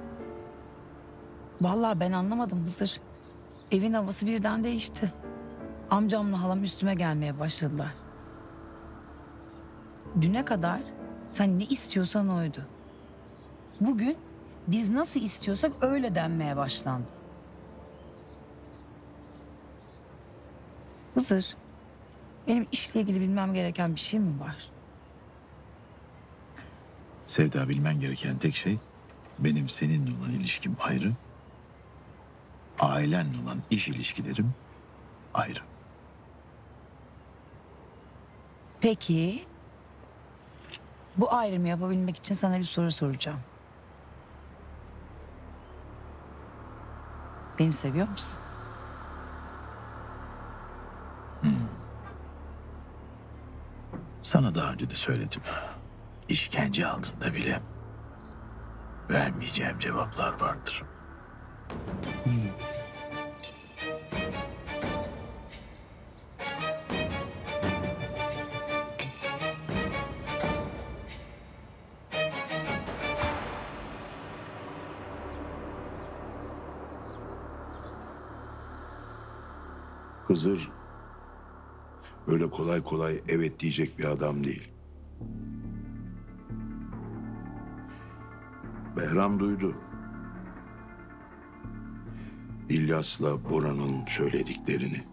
Vallahi ben anlamadım Hızır. Evin havası birden değişti. Amcamla halam üstüme gelmeye başladılar. Düne kadar sen ne istiyorsan oydu. Bugün biz nasıl istiyorsak öyle denmeye başlandı. Hızır, benim işle ilgili bilmem gereken bir şey mi var? Sevda, bilmen gereken tek şey benim seninle olan ilişkim ayrı. Ailenle olan iş ilişkilerim ayrı. Peki, bu ayrımı yapabilmek için sana bir soru soracağım. Beni seviyor musun? Sana daha önce de söyledim. İşkence altında bile vermeyeceğim cevaplar vardır. Hızır öyle kolay kolay evet diyecek bir adam değil. Behram duydu. İlyas'la Bora'nın söylediklerini.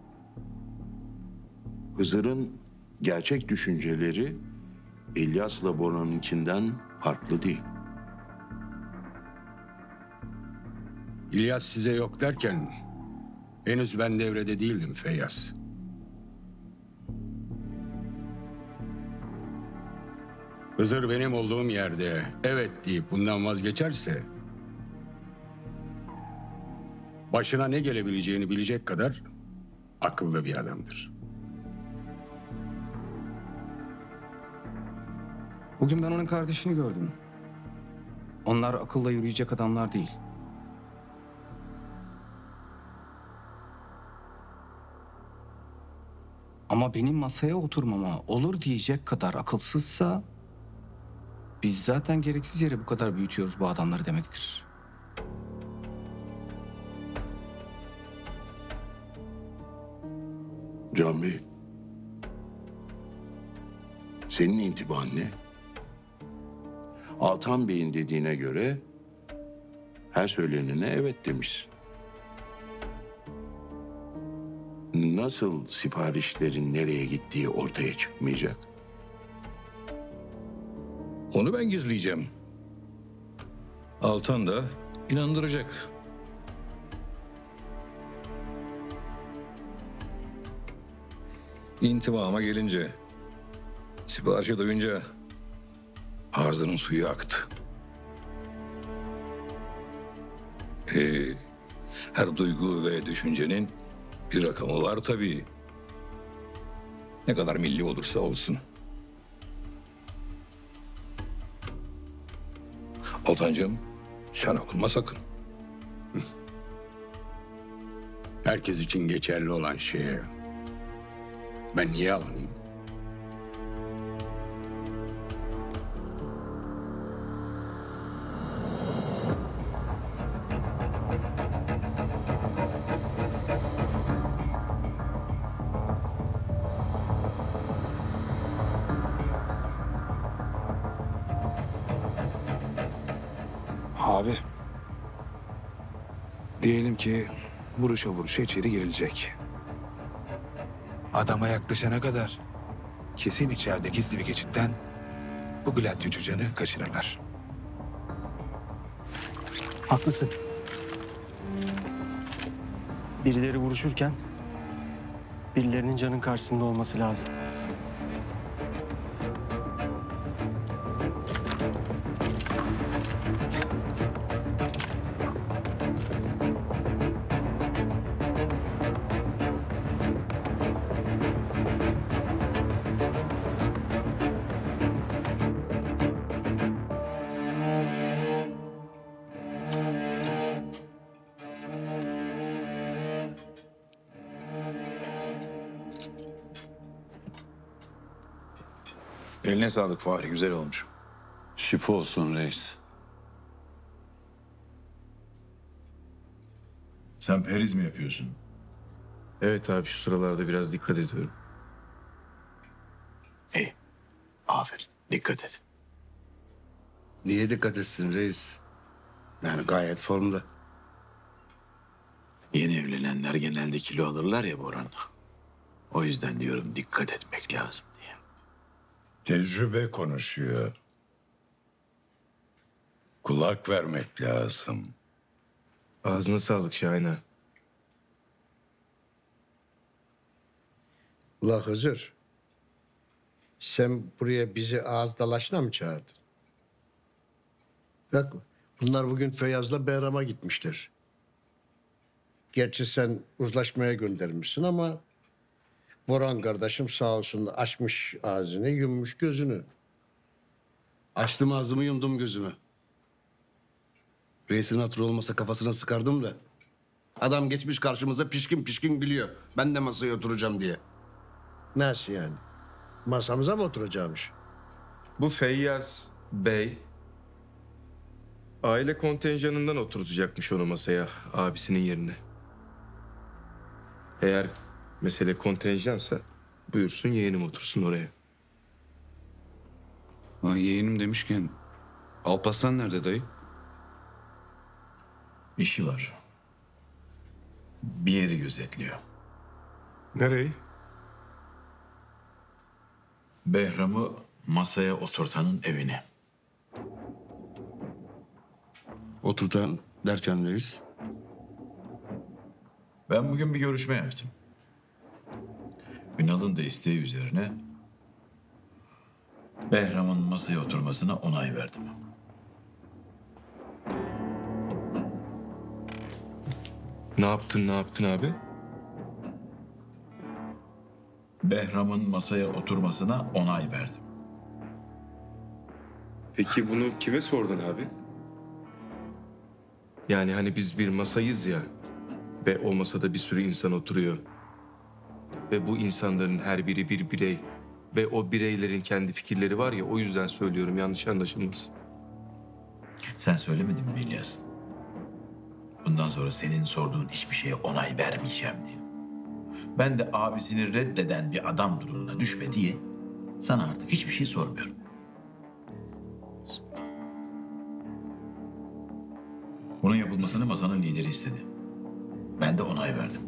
Hızır'ın gerçek düşünceleri İlyas'la Bora'nınkinden farklı değil. İlyas size yok derken henüz ben devrede değildim Feyyaz. Hızır benim olduğum yerde evet deyip bundan vazgeçerse başına ne gelebileceğini bilecek kadar akıllı bir adamdır. Bugün ben onun kardeşini gördüm. Onlar akılla yürüyecek adamlar değil. Ama benim masaya oturmama olur diyecek kadar akılsızsa biz zaten gereksiz yere bu kadar büyütüyoruz bu adamları demektir. Can Bey, senin intiban ne? Altan Bey'in dediğine göre her söylenene evet demişsin. Nasıl siparişlerin nereye gittiği ortaya çıkmayacak? Onu ben gizleyeceğim. Altan da inandıracak. İntibama gelince, siparişi duyunca ağzının suyu aktı. Her duygu ve düşüncenin bir rakamı var tabii. Ne kadar milli olursa olsun. Altancığım, Sen alınma sakın. Herkes için geçerli olan şeye ben niye alınayım? Abi. Diyelim ki vuruşa vuruşa içeri girilecek. Adama yaklaşana kadar kesin içeride gizli bir geçitten bu Gladio çocuğunu kaçırırlar. Haklısın. Birileri vuruşurken birilerinin canın karşısında olması lazım. Eline sağlık Fahri, güzel olmuş. Şifa olsun reis. Sen periz mi yapıyorsun? Evet abi, şu sıralarda biraz dikkat ediyorum. İyi. Aferin. Dikkat et. Niye dikkat etsin reis? Yani gayet formda. Yeni evlenenler genelde kilo alırlar ya Boran. O yüzden diyorum dikkat etmek lazım diye. Tecrübe konuşuyor. Kulak vermek lazım. Ağzına sağlık Şahin ağa. Ula Hızır. Sen buraya bizi ağız dalaşına mı çağırdın? Bak bunlar bugün Feyyaz'la Behram'a gitmişler. Gerçi sen uzlaşmaya göndermişsin ama Boran kardeşim sağ olsun açmış ağzını, yummuş gözünü. Açtım ağzımı, yumdum gözümü. Reisin hatırı olmasa kafasına sıkardım da. Adam geçmiş karşımıza pişkin pişkin gülüyor. Ben de masaya oturacağım diye. Nasıl yani? Masamıza mı oturacakmış? Bu Feyyaz Bey aile kontenjanından oturtacakmış onu masaya, abisinin yerine. Eğer mesele kontenjansa buyursun yeğenim otursun oraya. Ha, yeğenim demişken Alparslan nerede dayı? İşi var. Bir yeri gözetliyor. Nereyi? Behram'ı masaya oturtanın evini. Oturtan derken reis? Ben bugün bir görüşme yaptım. Ünal'ın da isteği üzerine Behram'ın masaya oturmasına onay verdim. Ne yaptın abi? Behram'ın masaya oturmasına onay verdim. Peki bunu kime sordun abi? Yani hani biz bir masayız ya ve o masada bir sürü insan oturuyor. Ve bu insanların her biri bir birey ve o bireylerin kendi fikirleri var ya, o yüzden söylüyorum, yanlış anlaşılmasın. Sen söylemedin mi İlyas? Bundan sonra senin sorduğun hiçbir şeye onay vermeyeceğim diye. Ben de abisini reddeden bir adam durumuna düşme diye sana artık hiçbir şey sormuyorum. Bunun yapılmasını masanın lideri istedi. Ben de onay verdim.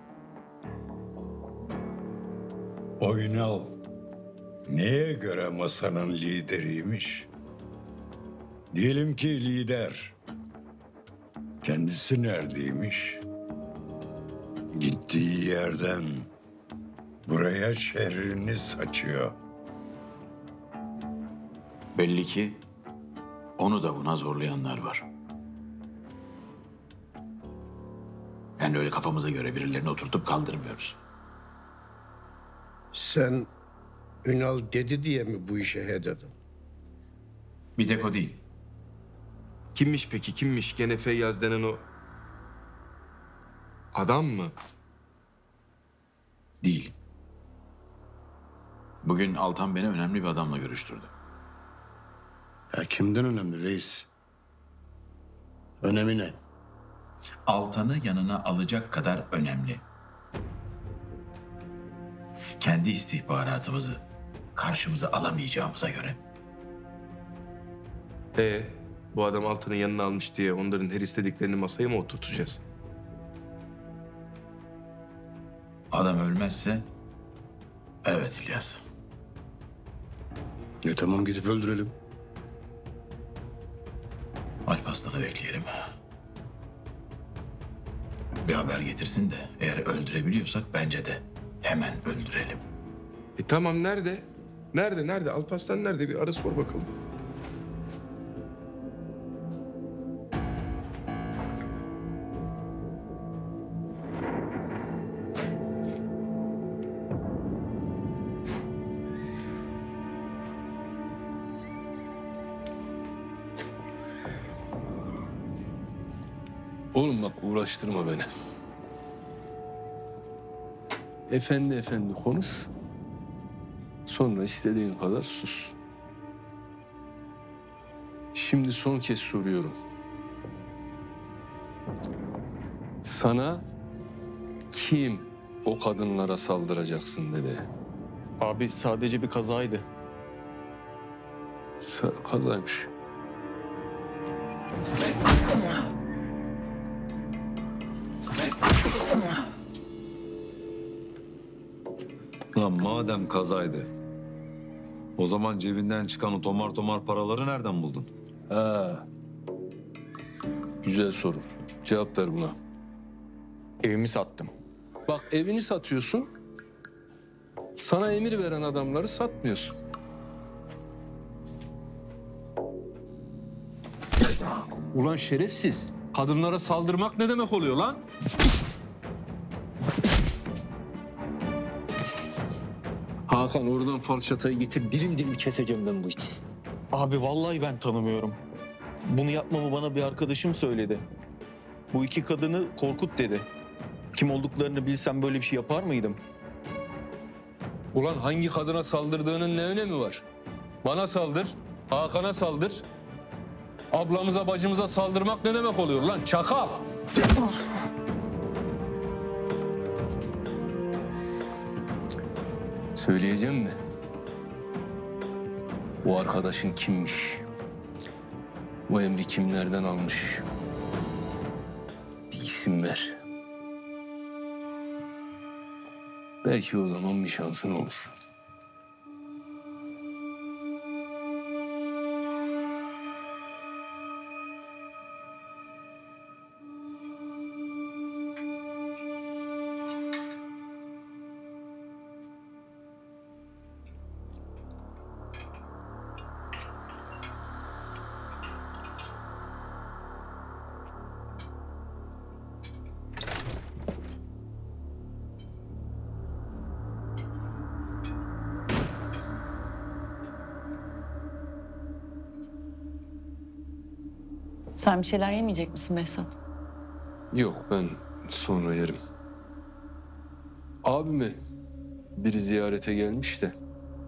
O Ünal neye göre masanın lideriymiş? Diyelim ki lider. Kendisi neredeymiş? Gittiği yerden buraya şerrini saçıyor. Belli ki onu da buna zorlayanlar var. Yani öyle kafamıza göre birilerini oturtup kaldırmıyoruz. Sen Ünal dedi diye mi bu işe he dedin? Bir tek o değil. Kimmiş peki, kimmiş? Gene Feyyaz denen o adam mı? Değil. Bugün Altan beni önemli bir adamla görüştürdü. Ya kimden önemli reis? Önemi ne? Altan'ı yanına alacak kadar önemli. Kendi istihbaratımızı karşımıza alamayacağımıza göre. Bu adam Altan'ın yanına almış diye onların her istediklerini masaya mı oturtacağız? Adam ölmezse evet İlyas. Tamam gidip öldürelim. Alparslan'ı bekleyelim. Bir haber getirsin de eğer öldürebiliyorsak bence de hemen öldürelim. Tamam, nerede? Nerede? Alparslan nerede? Bir ara sor bakalım. Oğlum bak uğraştırma beni. Efendi konuş. Sonra istediğin kadar sus. Şimdi son kez soruyorum. Sana kim o kadınlara saldıracaksın dedi. Abi sadece bir kazaydı. Kazaymış. Lan madem kazaydı, o zaman cebinden çıkan o tomar paraları nereden buldun? Güzel soru. Cevap ver buna. Evimi sattım. Bak evini satıyorsun. Sana emir veren adamları satmıyorsun. Ulan şerefsiz. Kadınlara saldırmak ne demek oluyor lan? Hakan oradan falçatayı getir. Dilim keseceğim ben bu işi. Abi vallahi ben tanımıyorum. Bunu yapmamı bana bir arkadaşım söyledi. Bu iki kadını korkut dedi. Kim olduklarını bilsem böyle bir şey yapar mıydım? Ulan hangi kadına saldırdığının ne önemi var? Bana saldır, Hakan'a saldır. Ablamıza, bacımıza saldırmak ne demek oluyor lan? Çakal! Söyleyeceğim mi? Bu arkadaşın kimmiş? Bu emri kimlerden almış? Bir isim ver. Belki o zaman bir şansın olur. Sen bir şeyler yemeyecek misin Behzat? Yok, ben sonra yerim. Abime biri ziyarete gelmiş de.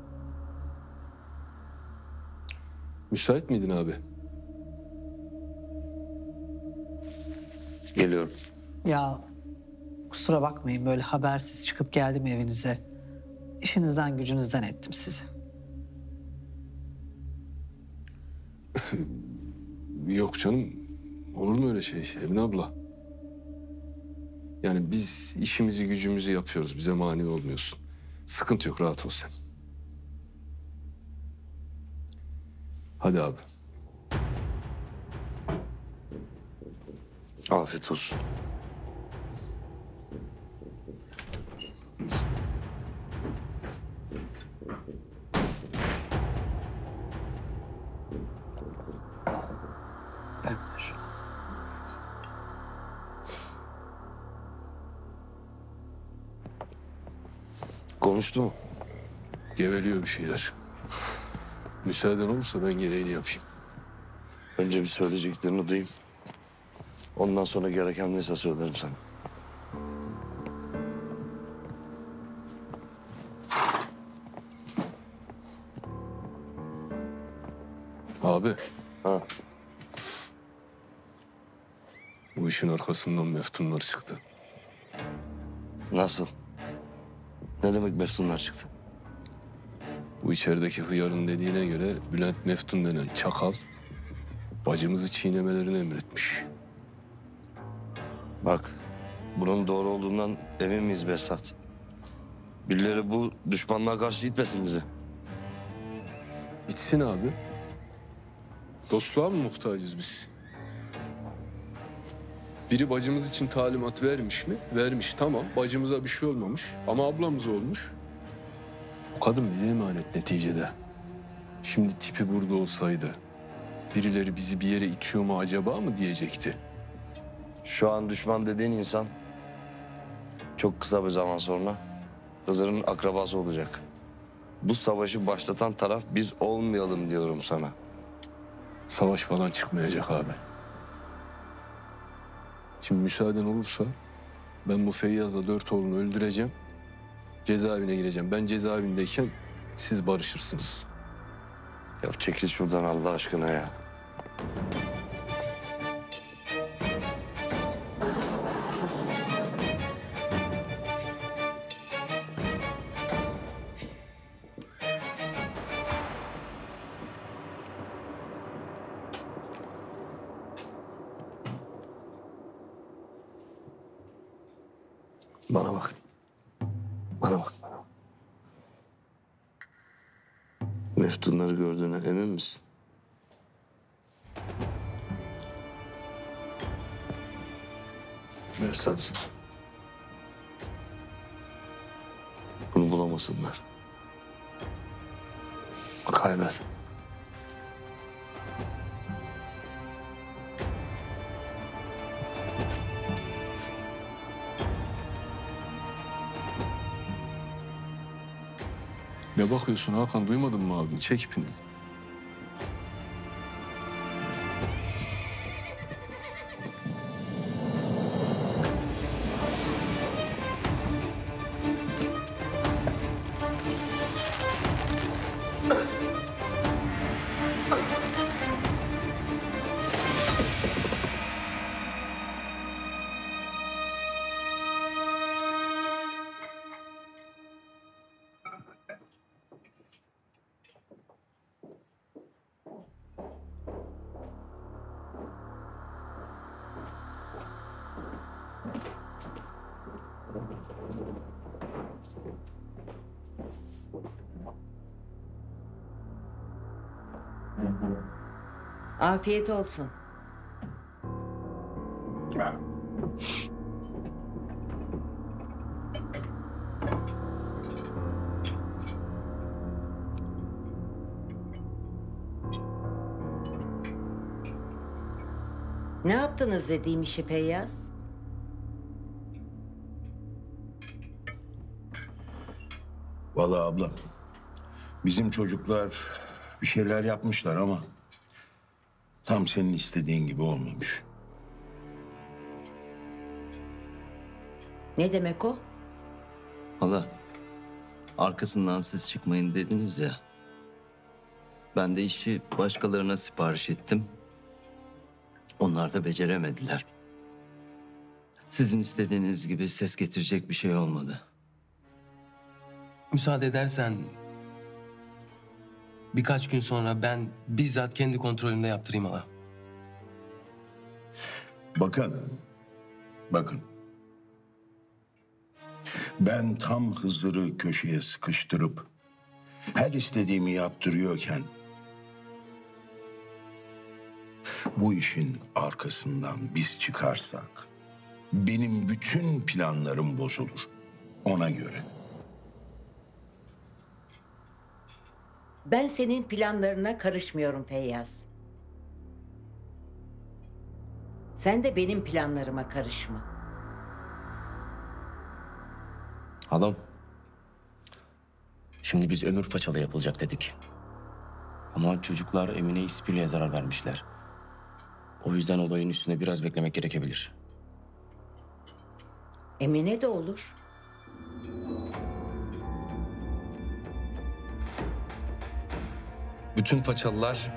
Müsait miydin abi? Geliyorum. Ya kusura bakmayın böyle habersiz çıkıp geldim evinize. İşinizden gücünüzden ettim sizi. Yok canım. Olur mu öyle şey Emine abla? Yani biz işimizi gücümüzü yapıyoruz. Bize mani olmuyorsun. Sıkıntı yok. Rahat ol sen. Hadi abi. Afiyet olsun. Konuştu mu? Geveliyor bir şeyler. Müsaaden olursa ben gereğini yapayım. Önce bir söyleyeceklerini duyayım. Ondan sonra gereken neyse söylerim sana. Abi. Ha. Bu işin arkasından meftunlar çıktı. Nasıl? Ne demek meftunlar çıktı? Bu içerideki hıyarın dediğine göre Bülent Meftun denen çakal bacımızı çiğnemelerini emretmiş. Bak, bunun doğru olduğundan emin miyiz Behzat? Birileri bu düşmanlığa karşı gitmesin bizi. Gitsin abi. Dostluğa mı muhtacız biz? Biri bacımız için talimat vermiş mi? Vermiş, tamam. Bacımıza bir şey olmamış ama ablamız olmuş. O kadın bize emanet neticede. Şimdi tipi burada olsaydı birileri bizi bir yere itiyor mu acaba mı diyecekti. Şu an düşman dediğin insan çok kısa bir zaman sonra Hızır'ın akrabası olacak. Bu savaşı başlatan taraf biz olmayalım diyorum sana. Savaş falan çıkmayacak abi. Şimdi müsaaden olursa ben bu Feyyaz'la 4 oğlunu öldüreceğim. Cezaevine gireceğim. Ben cezaevindeyken siz barışırsınız. Ya çekil şuradan Allah aşkına ya. Bana bak. Bana bak. Meftunları gördüğüne emin misin? Behzat. Bunu bulamasınlar. Kaybet. Ne bakıyorsun Hakan? Duymadın mı abini? Çek ipini. Afiyet olsun. Ne yaptınız dediğim işi Feyyaz? Vallahi abla, bizim çocuklar bir şeyler yapmışlar ama tam senin istediğin gibi olmamış. Ne demek o? Hala, arkasından siz çıkmayın dediniz ya. Ben de işi başkalarına sipariş ettim. Onlar da beceremediler. Sizin istediğiniz gibi ses getirecek bir şey olmadı. Müsaade edersen birkaç gün sonra ben bizzat kendi kontrolümde yaptırayım hala. Bakın. Ben tam Hızır'ı köşeye sıkıştırıp her istediğimi yaptırıyorken bu işin arkasından biz çıkarsak benim bütün planlarım bozulur. Ona göre. Ben senin planlarına karışmıyorum Feyyaz. Sen de benim planlarıma karışma. Halam. Şimdi biz ömür façalı yapılacak dedik. Ama çocuklar Emine İspirli'ye zarar vermişler. O yüzden olayın üstüne biraz beklemek gerekebilir. Emine de olur. Bütün façalılar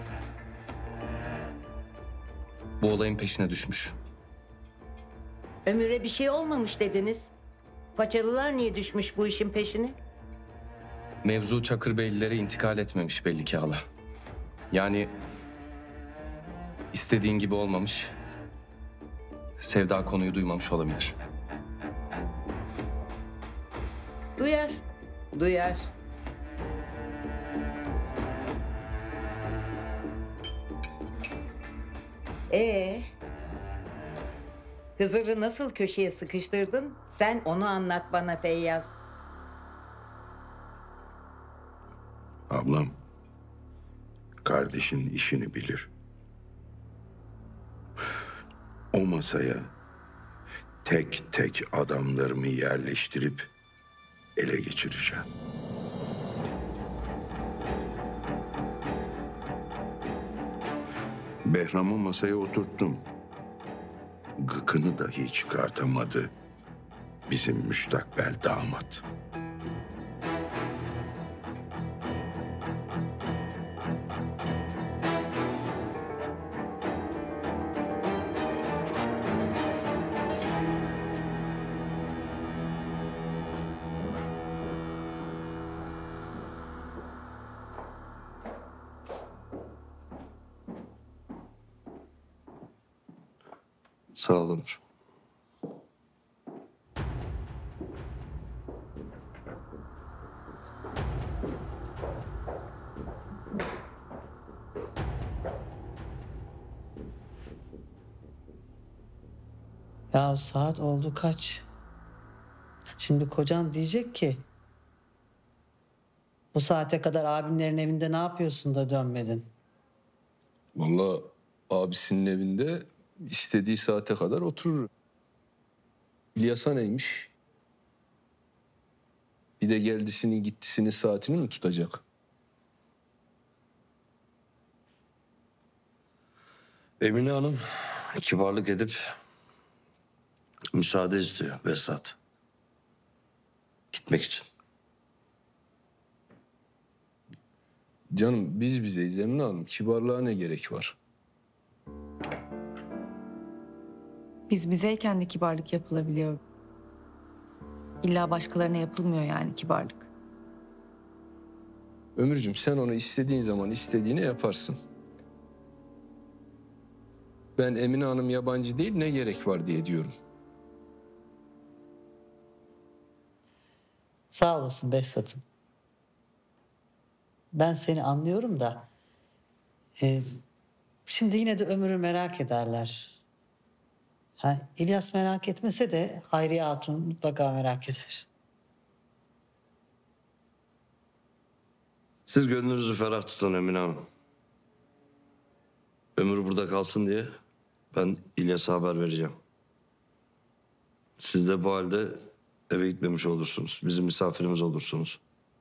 bu olayın peşine düşmüş. Ömür'e bir şey olmamış dediniz. Façalılar niye düşmüş bu işin peşine? Mevzu Çakırbeylilere intikal etmemiş belli ki hala. Yani istediğin gibi olmamış. Sevda konuyu duymamış olabilir. Duyar, duyar. Hızır'ı nasıl köşeye sıkıştırdın? Sen onu anlat bana Feyyaz. Ablam, kardeşin işini bilir. O masaya tek tek adamlarımı yerleştirip ele geçireceğim. Behram'ı masaya oturttum. Gıkını dahi çıkartamadı bizim müstakbel damat. Sağ ol Ömür. Ya saat oldu kaç? Şimdi kocan diyecek ki bu saate kadar abinlerin evinde ne yapıyorsun da dönmedin? Vallahi abisinin evinde istediği saate kadar oturur. İlyas'a neymiş? Bir de geldisini gittisini saatini mi tutacak? Emine Hanım kibarlık edip müsaade istiyor Behzat. Gitmek için. Canım biz bizeyiz Emine Hanım. Kibarlığa ne gerek var? Biz bizeyken de kibarlık yapılabiliyor. İlla başkalarına yapılmıyor yani kibarlık. Ömürcüğüm sen onu istediğin zaman istediğini yaparsın. Ben Emine Hanım yabancı değil ne gerek var diye diyorum. Sağ olasın Behzat'ım. Ben seni anlıyorum da şimdi yine de Ömür'ü merak ederler. Ha, İlyas merak etmese de Hayriye Hatun mutlaka merak eder. Siz gönlünüzü ferah tutun Emine Hanım. Ömür burada kalsın diye ben İlyas'a haber vereceğim. Siz de bu halde eve gitmemiş olursunuz. Bizim misafirimiz olursunuz.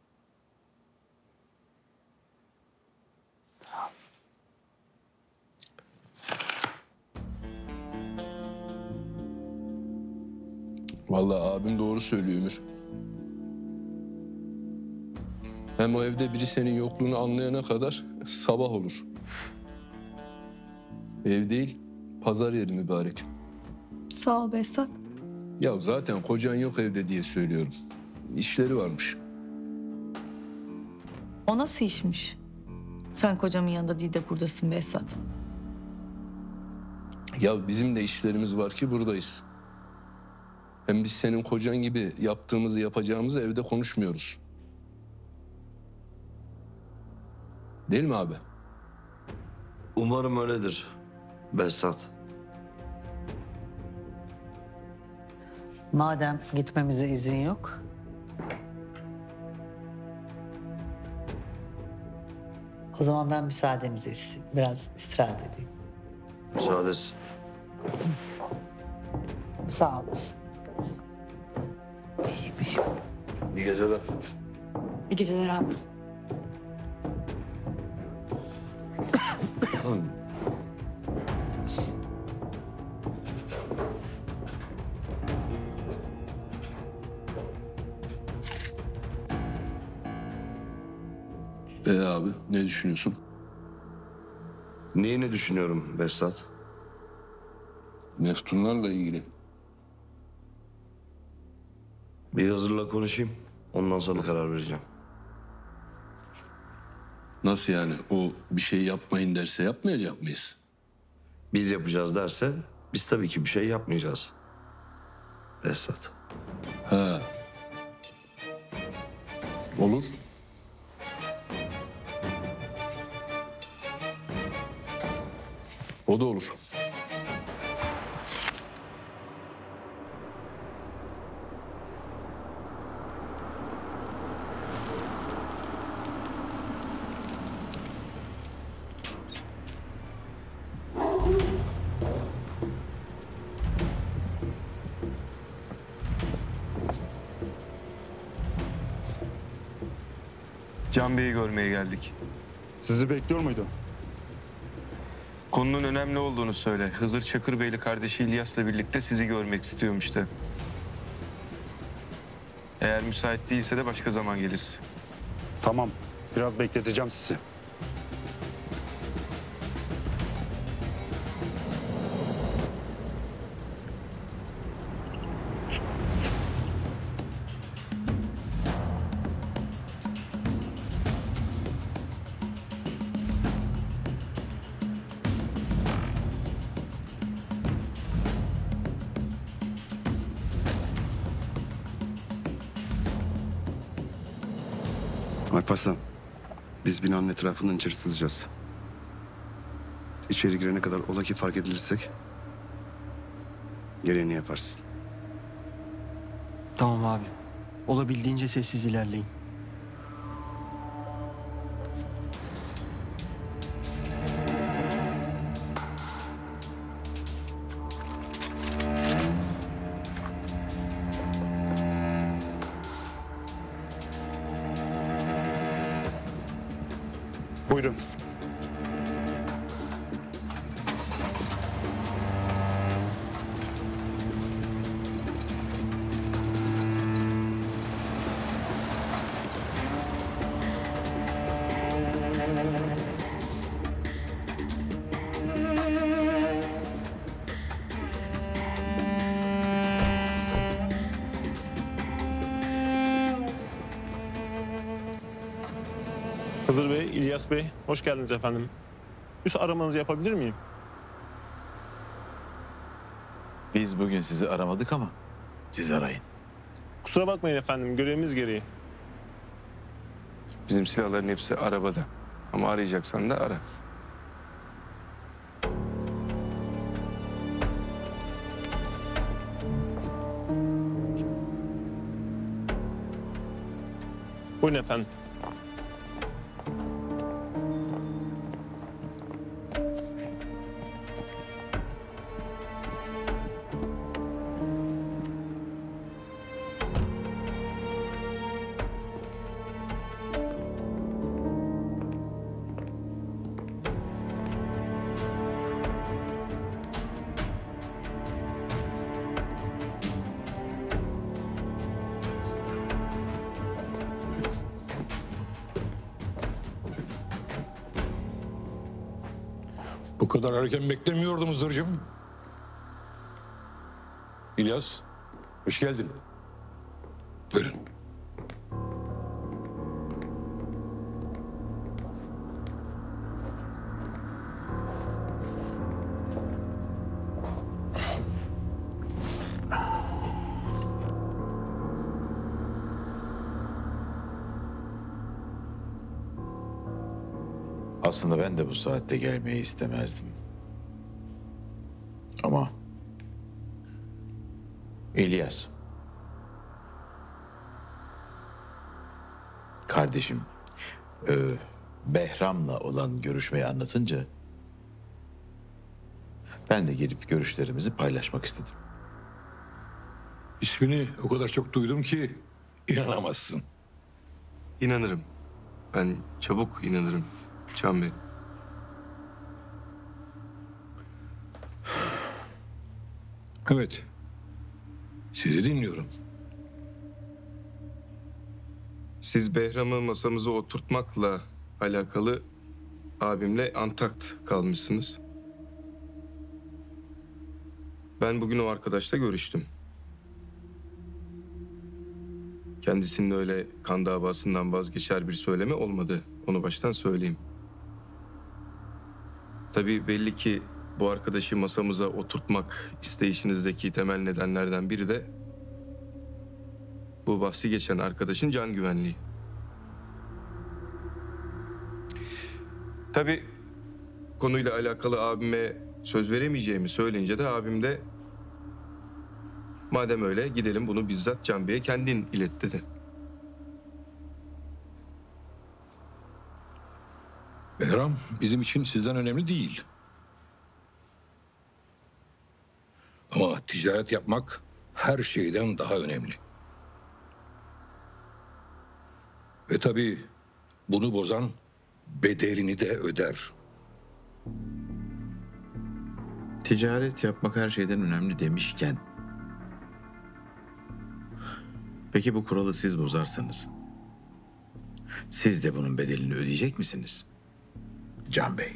Vallahi abim doğru söylüyor Ömür. Hem o evde biri senin yokluğunu anlayana kadar sabah olur. Ev değil, pazar yeri mübarek. Sağ ol Behzat. Ya zaten kocan yok evde diye söylüyorum. İşleri varmış. O nasıl işmiş? Sen kocamın yanında değil de buradasın Behzat. Ya bizim de işlerimiz var ki buradayız. Hem biz senin kocan gibi yaptığımızı yapacağımızı evde konuşmuyoruz. Değil mi abi? Umarım öyledir Behzat. Madem gitmemize izin yok, o zaman ben müsaadenizi isteyeyim. Biraz istirahat edeyim. Müsaadesi. Sağ olasın. İyi geceler. İyi geceler abi. Abi ne düşünüyorsun? Neyi ne düşünüyorum Behzat? Meftunlarla ilgili. Bir Hızır'la konuşayım. Ondan sonra karar vereceğim. Nasıl yani? O bir şey yapmayın derse yapmayacak mıyız? Biz yapacağız derse biz tabii ki bir şey yapmayacağız. Behzat. Ha. Olur. O da olur. Can Bey'i görmeye geldik. Sizi bekliyor muydu? Konunun önemli olduğunu söyle. Hızır Çakırbeyli kardeşi İlyas'la birlikte sizi görmek istiyormuş da. Eğer müsait değilse de başka zaman geliriz. Tamam. Biraz bekleteceğim sizi. Alparslan, biz binanın etrafından içeri sızacağız. İçeri girene kadar ola ki fark edilirsek gereğini yaparsın. Tamam abi. Olabildiğince sessiz ilerleyin. Buyurun. Hızır Bey, İlyas Bey, hoş geldiniz efendim. Üst aramanızı yapabilir miyim? Biz bugün sizi aramadık ama siz arayın. Kusura bakmayın efendim, görevimiz gereği. Bizim silahların hepsi arabada. Ama arayacaksan da ara. Buyurun efendim. Bu kadar erken beklemiyordum Hızır'cığım. İlyas, hoş geldin. Buyurun. Aslında ben de bu saatte gelmeyi istemezdim. Ama İlyas, kardeşim Behram'la olan görüşmeyi anlatınca ben de gelip görüşlerimizi paylaşmak istedim. İsmini o kadar çok duydum ki inanamazsın. İnanırım. Ben çabuk inanırım Can Bey. Evet. Sizi dinliyorum. Siz Behram'ı masamıza oturtmakla alakalı abimle antakt kalmışsınız. Ben bugün o arkadaşla görüştüm. Kendisinin öyle kan davasından vazgeçer bir söylemi olmadı. Onu baştan söyleyeyim. Tabii belli ki bu arkadaşı masamıza oturtmak isteyişinizdeki temel nedenlerden biri de bu bahsi geçen arkadaşın can güvenliği. Tabii konuyla alakalı abime söz veremeyeceğimi söyleyince de abim de madem öyle gidelim bunu bizzat Can Bey'e kendin ilet dedi. Behram bizim için sizden önemli değil. Ama ticaret yapmak her şeyden daha önemli. Ve tabii bunu bozan bedelini de öder. Ticaret yapmak her şeyden önemli demişken... Peki bu kuralı siz bozarsanız... siz de bunun bedelini ödeyecek misiniz? Can Bey.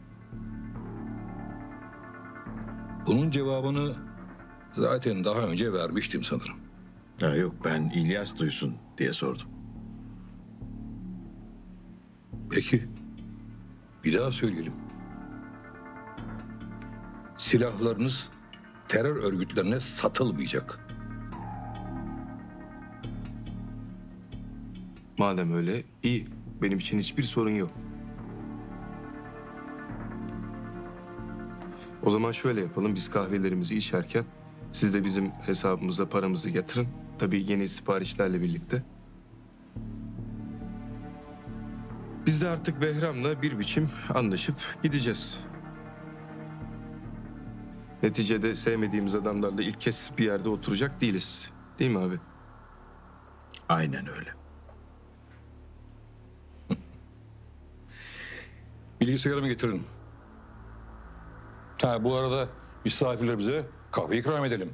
Bunun cevabını zaten daha önce vermiştim sanırım. Ha, yok ben İlyas duysun diye sordum. Peki. Bir daha söyleyelim. Silahlarınız terör örgütlerine satılmayacak. Madem öyle iyi. Benim için hiçbir sorun yok. O zaman şöyle yapalım. Biz kahvelerimizi içerken siz de bizim hesabımıza paramızı yatırın. Tabii yeni siparişlerle birlikte. Biz de artık Behram'la bir biçim anlaşıp gideceğiz. Neticede sevmediğimiz adamlarla ilk kez bir yerde oturacak değiliz. Değil mi abi? Aynen öyle. Bilgisayarımı getirin. Ha, bu arada misafirlerimize kahve ikram edelim.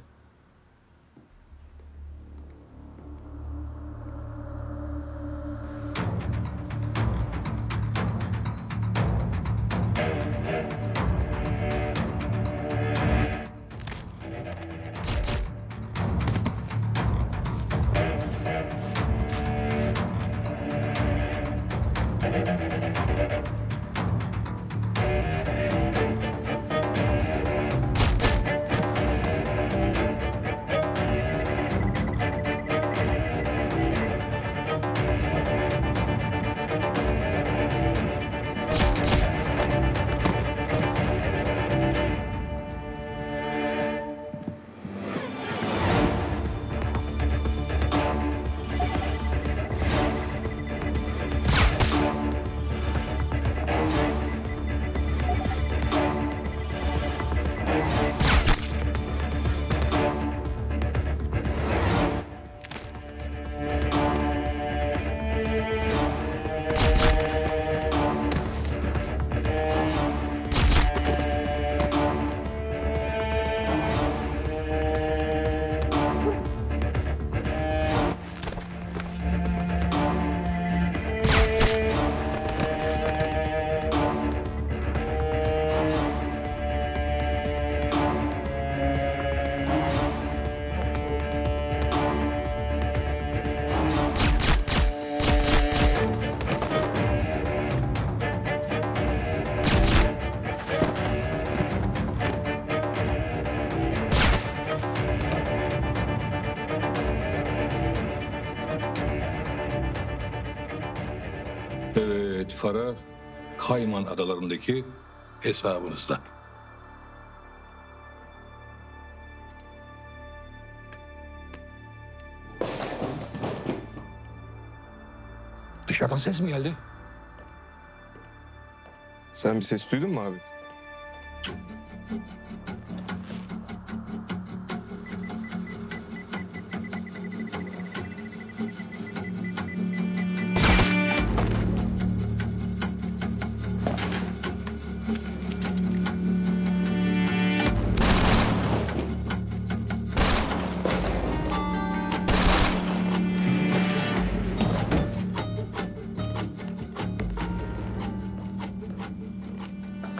Evet, para Kayman Adaları'ndaki hesabınızda. Dışarıdan ses mi geldi? Sen bir ses duydun mu abi?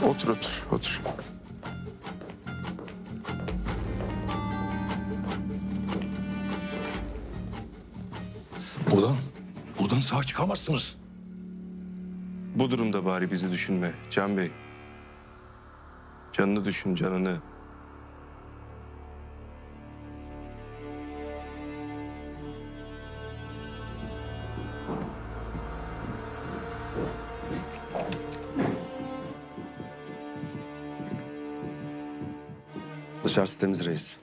Otur otur otur. Buradan sağ çıkamazsınız. Bu durumda bari bizi düşünme Can Bey. Canını düşün, canını. Dışarısı temiz reis.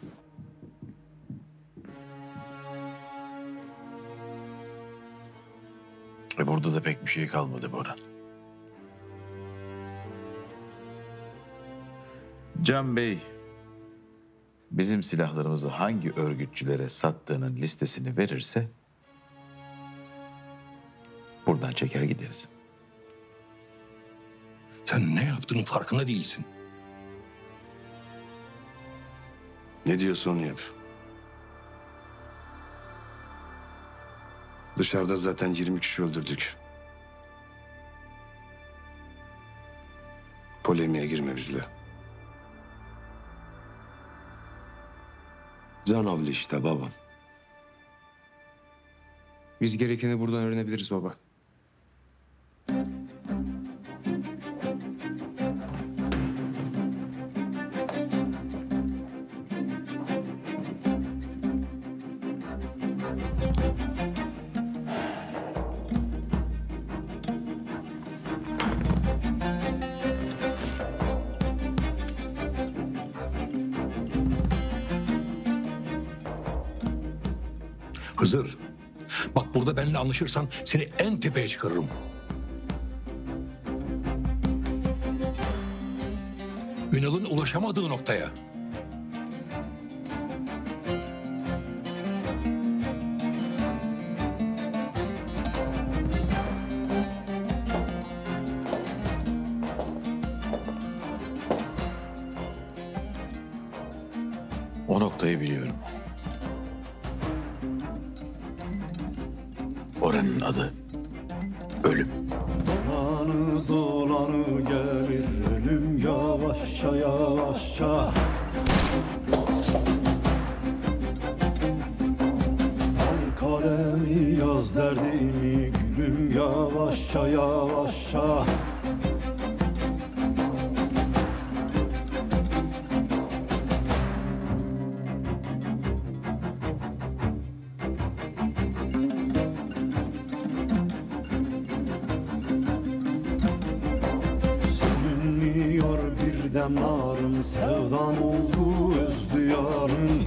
Burada da pek bir şey kalmadı Boran. Can Bey, bizim silahlarımızı hangi örgütçülere sattığının listesini verirse buradan çeker gideriz. Sen ne yaptığının farkında değilsin. Ne diyorsa onu yap. Dışarıda zaten 20 kişi öldürdük. Polemiğe girme bizle. Canavli işte babam. Biz gerekeni buradan öğrenebiliriz baba. Hızır, bak burada benimle anlaşırsan seni en tepeye çıkarırım. Ünal'ın ulaşamadığı noktaya. O noktayı biliyorum. Oranın adı ölüm. Dolanı dolanı gelir ölüm yavaşça yavaşça. Al kalemi yaz derdimi gülüm yavaşça yavaşça. Birden narım sevdan oldu öz diyarım.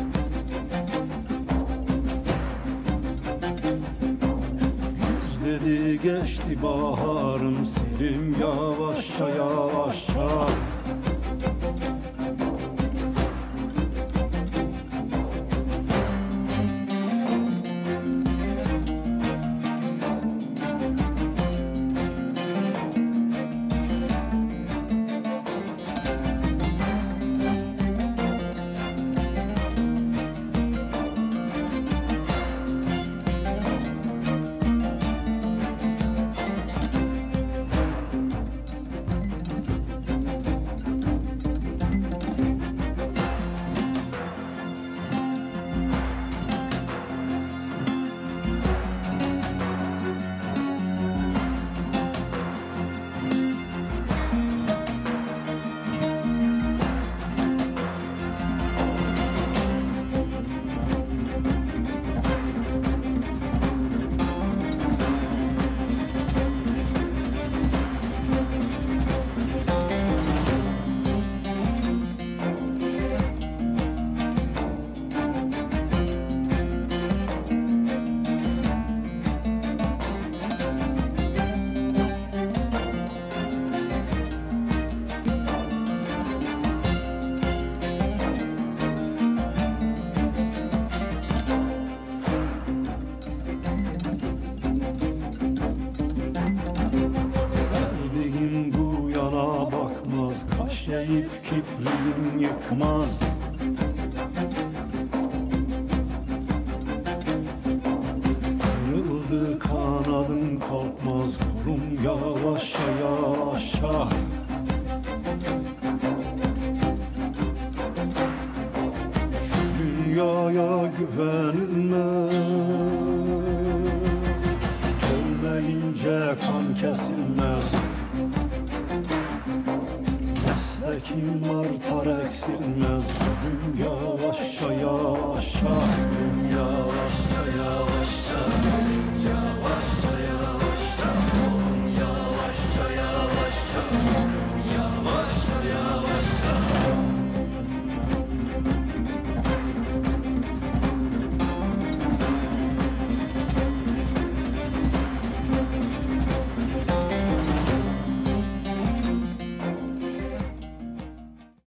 Yüz dedi geçti baharım selim yavaşça yavaşça. Eğip kipriğin yıkmaz. Kırıldı kanadın kalkmaz. Kolum yavaşça yavaşça. güvenilmez. Gelmeyince kan kesilmez. Meslekim artar eksilmez. Ölüm yavaşça yavaşça, ölüm yavaşça yavaşça, ölüm yavaşça